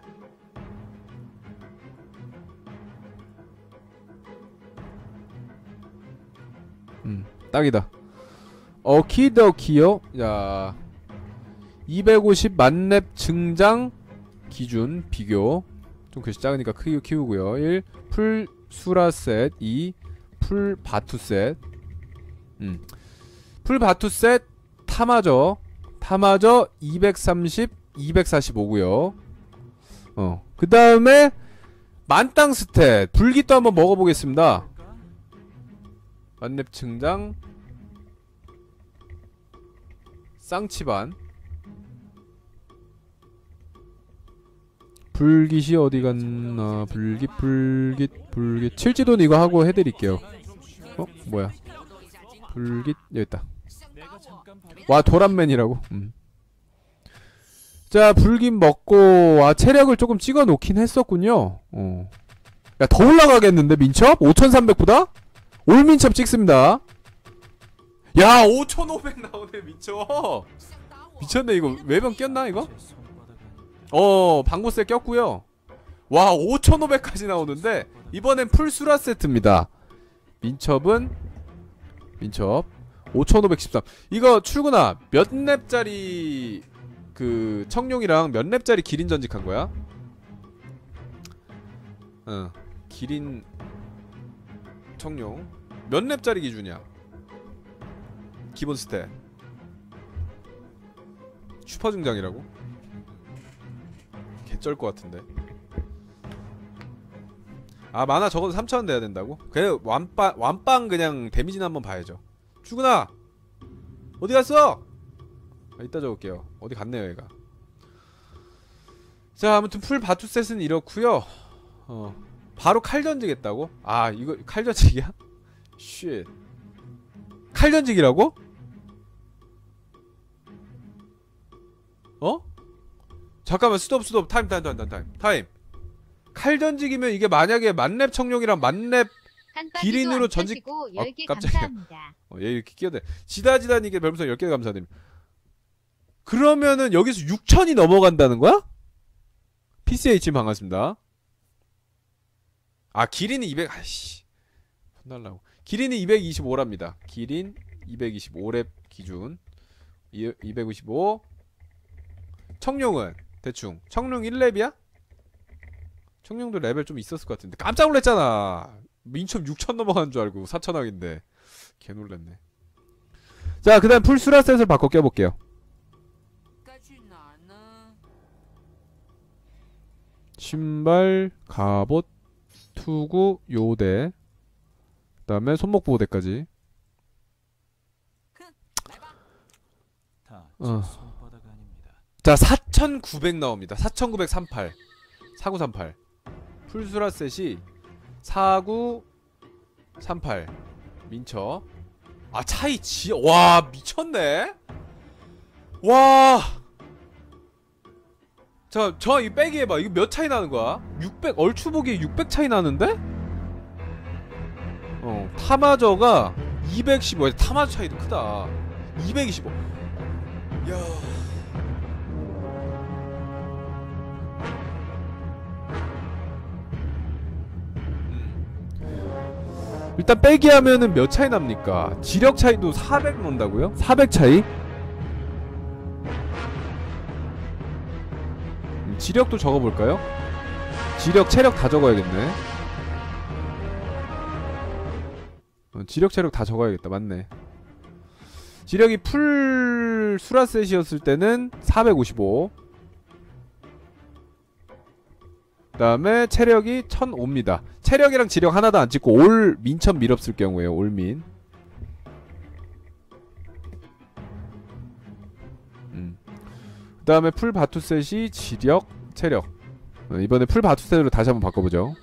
딱이다. 오키도키요. 자 250 만렙 증장 기준 비교. 좀 글씨 작으니까 크기 키우고요. 1 풀 수라셋 2 풀 바투셋. 풀 바투셋 타마저 230 245고요. 그 다음에 만땅 스탯 불깃도 한번 먹어보겠습니다. 만렙 증장 쌍치반 불깃이 어디갔나. 불깃 칠지도는 이거 하고 해드릴게요. 뭐야 불깃 여기있다. 와 도란맨이라고. 자 불깃 먹고 체력을 조금 찍어 놓긴 했었군요. 야 더 올라가겠는데 민첩? 5300보다? 올민첩 찍습니다. 야 5500 나오네 민첩. 미쳤네 이거. 외병 꼈나 이거? 방구세 꼈고요. 와 5500까지 나오는데 이번엔 풀수라 세트입니다. 민첩은 민첩 5513. 이거 출근아 몇 렙짜리 그 청룡이랑 몇 렙짜리 기린 전직한 거야? 기린 청룡 몇 렙짜리 기준이야? 기본 스탯 슈퍼 증장이라고? 개쩔 것 같은데. 아 만화 적어도 3,000원 돼야 된다고? 그래 완빵 그냥 데미지는 한번 봐야죠. 출근아 어디 갔어? 아, 이따 적을게요. 어디 갔네요 얘가. 자 아무튼 풀 바투셋은 이렇구요. 바로 칼 던지겠다고? 아 이거 칼 던지기야? 쉣 칼 던지기라고? 어? 잠깐만 스톱 타임 칼 던지기면 이게 만약에 만렙 청룡이랑 만렙 기린으로 전직 10개 깜짝이야. 감사합니다. 얘 이렇게 끼어대 지다지다니게 별풍선 10개 감사드립니다. 그러면은 여기서 6,000이 넘어간다는 거야? PCH 반갑습니다. 아 기린이 200 아이씨 혼날라고. 기린이 225랍니다. 기린 225렙 기준 255. 청룡은 대충 청룡 1렙이야? 청룡도 레벨 좀 있었을 것 같은데 깜짝 놀랐잖아. 민첩 6,000 넘어간 줄 알고 4,000원인데 개놀랐네. 자 그 다음 풀수라셋을 바꿔 껴볼게요. 신발, 갑옷, 투구, 요대 그 다음에 손목보호대까지. 다 제 손바닥 아닙니다. 자 4,900 나옵니다. 4,938 4938 풀수라셋이 4938 민처. 아 차이 와 미쳤네. 와 저 이 빼기 해봐. 이거 몇 차이 나는 거야? 600 얼추 보기에 600 차이 나는데? 타마저가 215. 타마저 차이도 크다. 225. 야. 일단 빼기 하면은 몇 차이 납니까? 지력 차이도 400 논다고요? 400 차이? 지력도 적어볼까요? 지력, 체력 다 적어야겠네. 지력, 체력 다 적어야겠다. 맞네. 지력이 풀 수라셋이었을 때는 455. 그 다음에 체력이 1005입니다. 체력이랑 지력 하나도 안 찍고 올 민첩 밀었을 경우에요. 올민. 그 다음에 풀 바투셋이 지력, 체력. 이번에 풀 바투셋으로 다시 한번 바꿔보죠.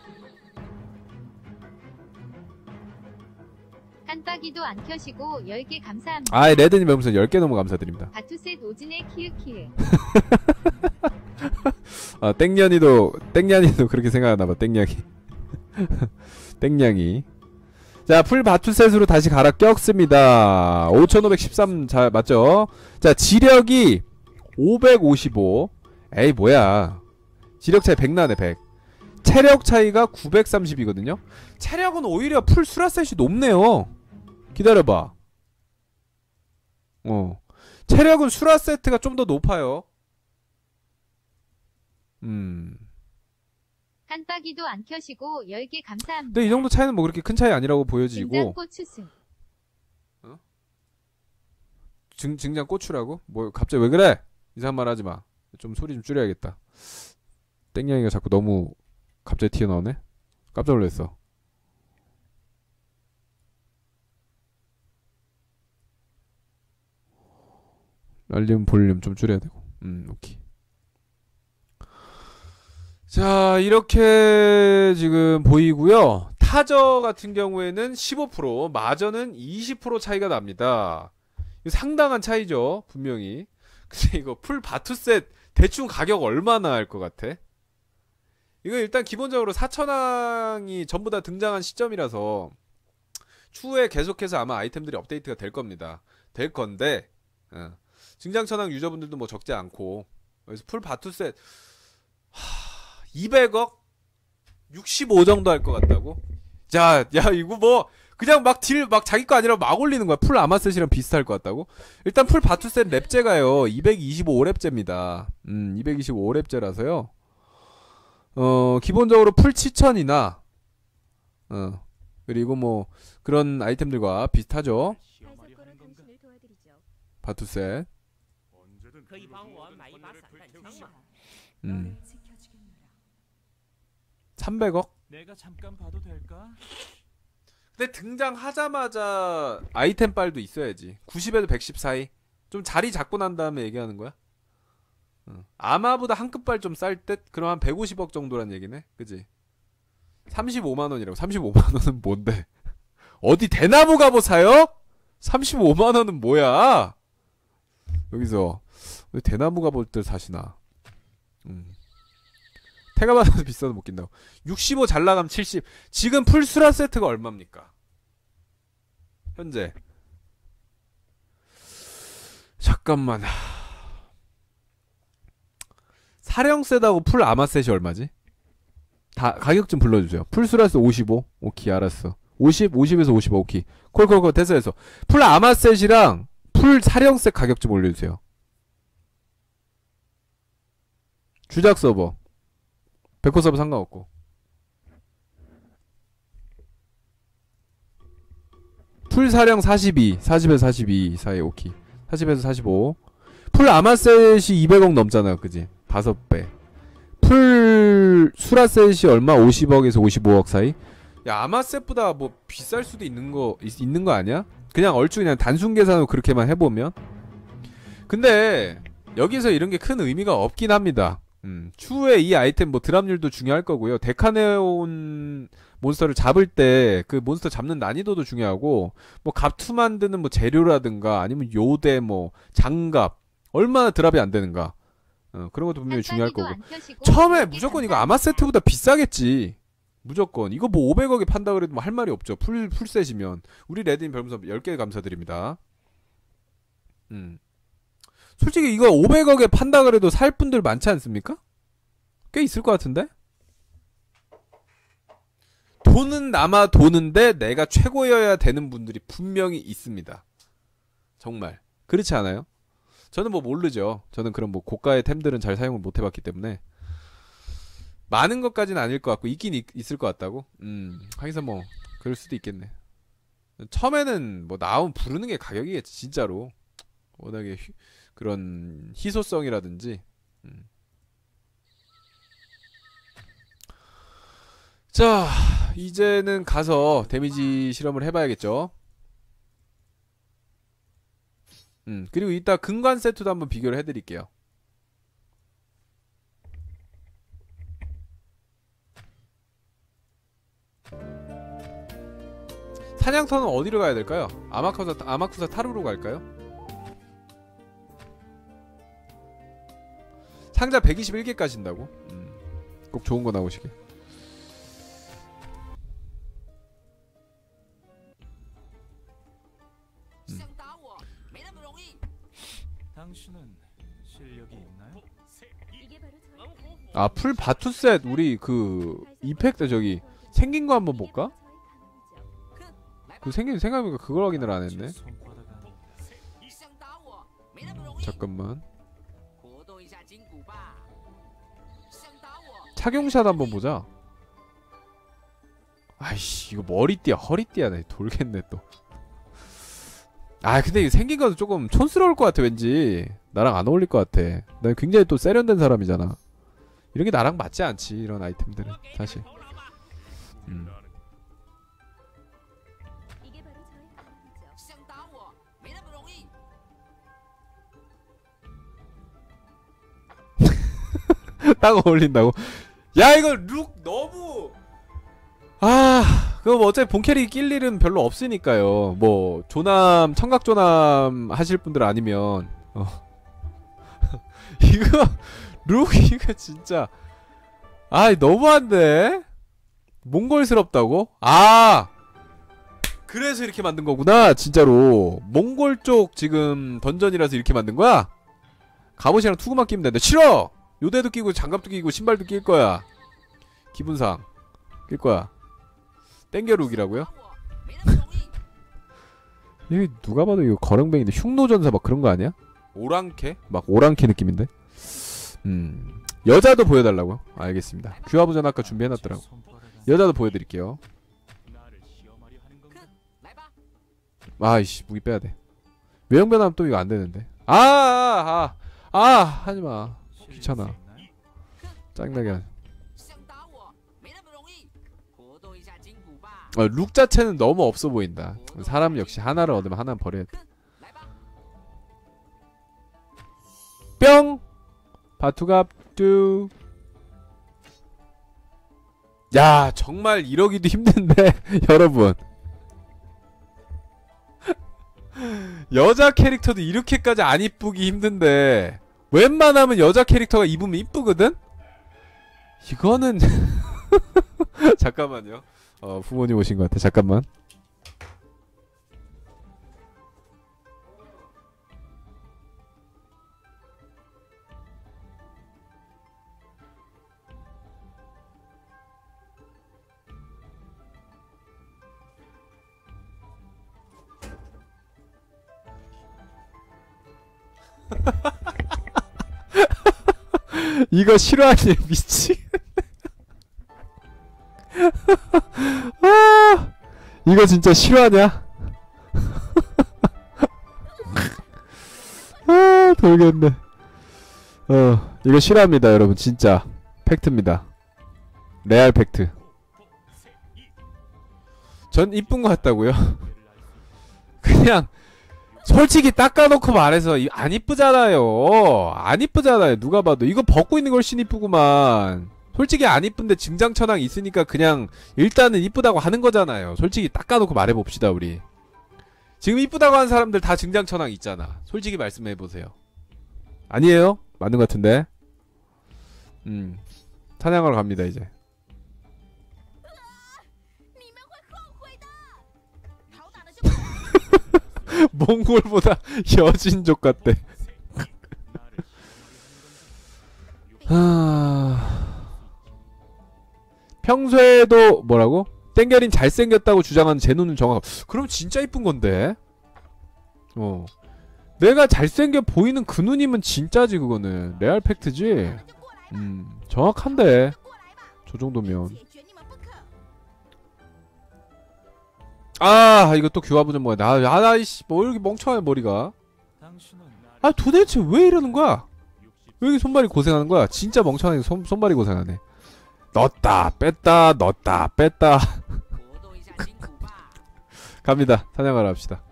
깜빡이도 안 켜시고 10개 감사합니다. 아 레드님 별풍선 10개 너무 감사드립니다. 바투셋 오진의 키읔키읔. 아 땡년이도 그렇게 생각하나봐. 땡냥이. 땡냥이. 자 풀 바투셋으로 다시 갈아 꼈습니다. 5513 자 맞죠? 자 지력이 555. 에이 뭐야 지력 차이 100 나네. 100. 체력 차이가 930이거든요 체력은 오히려 풀 수라셋이 높네요. 기다려봐. 체력은 수라세트가 좀 더 높아요. 깜빡이도 안 켜시고 10개 감사합니다. 근데 이 정도 차이는 뭐 그렇게 큰 차이 아니라고 보여지고. 등장고추승. 증장 고추라고? 뭐 갑자기 왜 그래? 이상한 말 하지마. 좀 소리 좀 줄여야겠다. 땡냥이가 자꾸 너무 갑자기 튀어나오네? 깜짝 놀랐어. 알림 볼륨 좀 줄여야 되고. 오케이. 자 이렇게 지금 보이고요. 타저 같은 경우에는 15%, 마저는 20% 차이가 납니다. 이거 상당한 차이죠 분명히. 근데 이거 풀 바투셋 대충 가격 얼마나 할 것 같아? 이거 일단 기본적으로 4,000항이 전부 다 등장한 시점이라서 추후에 계속해서 아마 아이템들이 업데이트가 될 겁니다. 될 건데 증장1,000항 유저분들도 뭐 적지 않고. 그래서 풀 바투셋 200억? 65 정도 할 것 같다고? 야 이거 뭐 그냥 막 딜 막 자기 거 아니라 막 올리는 거야. 풀 아마셋이랑 비슷할 것 같다고? 일단 풀 바투셋 랩제가요 225랩제입니다 225랩제라서요 기본적으로 풀 7,000이나 그리고 뭐 그런 아이템들과 비슷하죠. 바투셋 300억? 내가 잠깐 봐도 될까? 근데 등장하자마자 아이템 빨도 있어야지. 90에서 110 사이. 좀 자리 잡고 난 다음에 얘기하는 거야? 아마보다 한 끗발 좀 쌀 듯? 그럼 한 150억 정도란 얘기네? 그지? 35만원이라고. 35만원은 뭔데? 어디 대나무 갑옷 사요? 35만원은 뭐야? 여기서 왜 대나무 갑옷들 사시나? 태가 받아서 비싸도 못 낀다고. 65 잘 나가면 70. 지금 풀수라 세트가 얼마입니까? 현재. 잠깐만. 사령 셋하고 풀 아마셋이 얼마지? 다 가격 좀 불러주세요. 풀수라스 55. 오케이 알았어. 50, 50에서 55. 오케이. 콜콜콜 됐어 됐어. 풀 아마셋이랑 풀 사령셋 가격 좀 올려주세요. 주작 서버. 백호 서버 상관없고. 풀 사령 42. 40에서 42 사이 오케이. 40에서 45. 풀 아마셋이 200억 넘잖아요. 그지? 5배. 풀 수라셋이 얼마? 50억에서 55억 사이? 야, 아마셋보다 뭐 비쌀 수도 있는 거 아니야? 그냥 얼추 그냥 단순 계산으로 그렇게만 해보면. 근데 여기서 이런 게 큰 의미가 없긴 합니다. 추후에 이 아이템 뭐 드랍률도 중요할 거고요. 데카네온 몬스터를 잡을 때 그 몬스터 잡는 난이도도 중요하고, 뭐 갑투 만드는 뭐 재료라든가 아니면 요대 뭐 장갑 얼마나 드랍이 안 되는가, 그런 것도 분명히 중요할 거고. 처음에 무조건 이거 아마 세트보다 비싸겠지. 무조건 이거 뭐 500억에 판다 그래도 뭐 할 말이 없죠. 풀셋이면. 우리 레드님 별풍선 10개 감사드립니다. 솔직히 이거 500억에 판다 그래도 살 분들 많지 않습니까? 꽤 있을 것 같은데? 돈은 남아 도는데 내가 최고여야 되는 분들이 분명히 있습니다. 정말. 그렇지 않아요? 저는 뭐 모르죠. 저는 그런 뭐 고가의 템들은 잘 사용을 못 해봤기 때문에. 많은 것까지는 아닐 것 같고 있긴 있을 것 같다고? 하기서 뭐 그럴 수도 있겠네. 처음에는 뭐 나오면 부르는 게 가격이겠지 진짜로. 워낙에 그런 희소성이라든지. 자, 이제는 가서 데미지 실험을 해봐야겠죠. 그리고 이따 근관 세트도 한번 비교를 해드릴게요. 사냥터는 어디로 가야 될까요? 아마쿠사 타루로 갈까요? 상자 121개 까신다고? 꼭 좋은 거 나오시게. 당신은 실력이 있나요? 아, 풀 바투셋 우리 그 이펙트 저기 생긴 거 한번 볼까? 그 생각해보니까 그걸 확인을 안 했네. 잠깐만. 착용샷 한번 보자. 아이씨, 이거 머리띠야 허리띠야. 나 돌겠네 또. 아, 근데 이거 생긴 것도 조금 촌스러울 것 같아. 왠지 나랑 안 어울릴 것 같아. 난 굉장히 또 세련된 사람이잖아. 이런 게 나랑 맞지 않지, 이런 아이템들은 사실. 딱 어울린다고? 야, 이거 룩 너무... 그거 뭐 어차피 본캐릭 낄 일은 별로 없으니까요. 뭐 조남, 청각조남 하실 분들 아니면 이거 룩 이거 진짜 너무한데? 몽골스럽다고? 그래서 이렇게 만든 거구나. 진짜로 몽골 쪽 지금 던전이라서 이렇게 만든 거야? 갑옷이랑 투구만 끼면 되는데 싫어! 요대도 끼고 장갑도 끼고 신발도 낄 거야. 기분상 낄 거야. 땡겨 룩이라고요? 이게 누가 봐도 이거 거렁뱅인데 흉노전사 막 그런 거 아니야? 오랑캐? 막 오랑캐 느낌인데? 여자도 보여달라고요? 알겠습니다. 귀화부전 아까 준비해놨더라고. 여자도 보여드릴게요. 아이씨, 무기 빼야돼. 외형 변하면 또 이거 안되는데. 하지마. 귀찮아. 짜증나게 하네. 룩 자체는 너무 없어 보인다. 사람 역시 하나를 얻으면 하나는 버려야 돼. 뿅! 바투갑뚜. 야, 정말 이러기도 힘든데 여러분. 여자 캐릭터도 이렇게까지 안 이쁘기 힘든데 웬만하면 여자 캐릭터가 입으면 이쁘거든? 이거는 잠깐만요. 부모님 오신 것 같아. 잠깐만. 이거 싫어하니 미치. 아, 이거 진짜 싫어하냐? 아, 돌겠네. 이거 싫어합니다, 여러분. 진짜 팩트입니다. 레알 팩트. 전 이쁜 것 같다고요? 그냥 솔직히 닦아놓고 말해서 안 이쁘잖아요. 안 이쁘잖아요. 누가 봐도 이거 벗고 있는 걸 훨씬 이쁘구만. 솔직히 안 이쁜데 증장천왕 있으니까 그냥 일단은 이쁘다고 하는 거잖아요. 솔직히 닦아놓고 말해봅시다 우리. 지금 이쁘다고 하는 사람들 다 증장천왕 있잖아. 솔직히 말씀해보세요. 아니에요? 맞는 것 같은데. 사냥하러 갑니다 이제. 몽골보다 여진족 같대. 평소에도 뭐라고? 땡결인 잘생겼다고 주장하는 제 눈은 정확. 그럼 진짜 이쁜 건데. 내가 잘생겨 보이는 그 눈이면 진짜지 그거는. 레알 팩트지. 정확한데. 저 정도면. 아, 이거 또 교화부 좀 뭐야. 나이씨, 뭐 이렇게 멍청해 머리가. 아, 도대체 왜 이러는 거야? 왜 이렇게 손발이 고생하는 거야? 진짜 멍청하게 손발이 고생하네. 넣었다 뺐다 넣었다 뺐다. 갑니다. 사냥하러 합시다.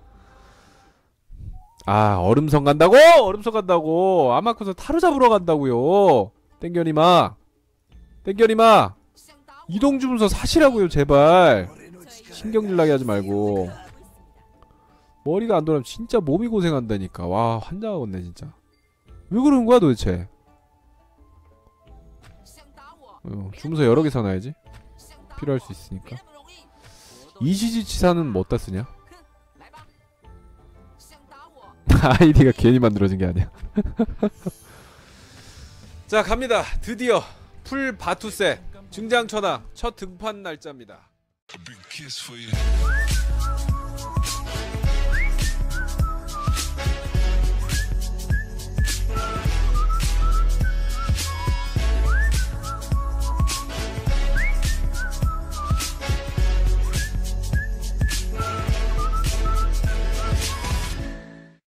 아, 얼음성 간다고? 얼음성 간다고. 아마코서 타루 잡으러 간다고요. 땡겨니마 땡겨니마 이동 주문서 사시라고요 제발. 신경질 나게 하지 말고. 머리가 안 돌아면 진짜 몸이 고생한다니까. 와, 환장하겠네 진짜. 왜 그러는 거야 도대체? 주문서 여러 개 사놔야지. 필요할 수 있으니까. 이시지치사는 뭐 어디다 쓰냐? 아이디가 괜히 만들어진 게 아니야. 자, 갑니다. 드디어 풀 바투세 증장천왕 첫 등판 날짜입니다. A big kiss for you.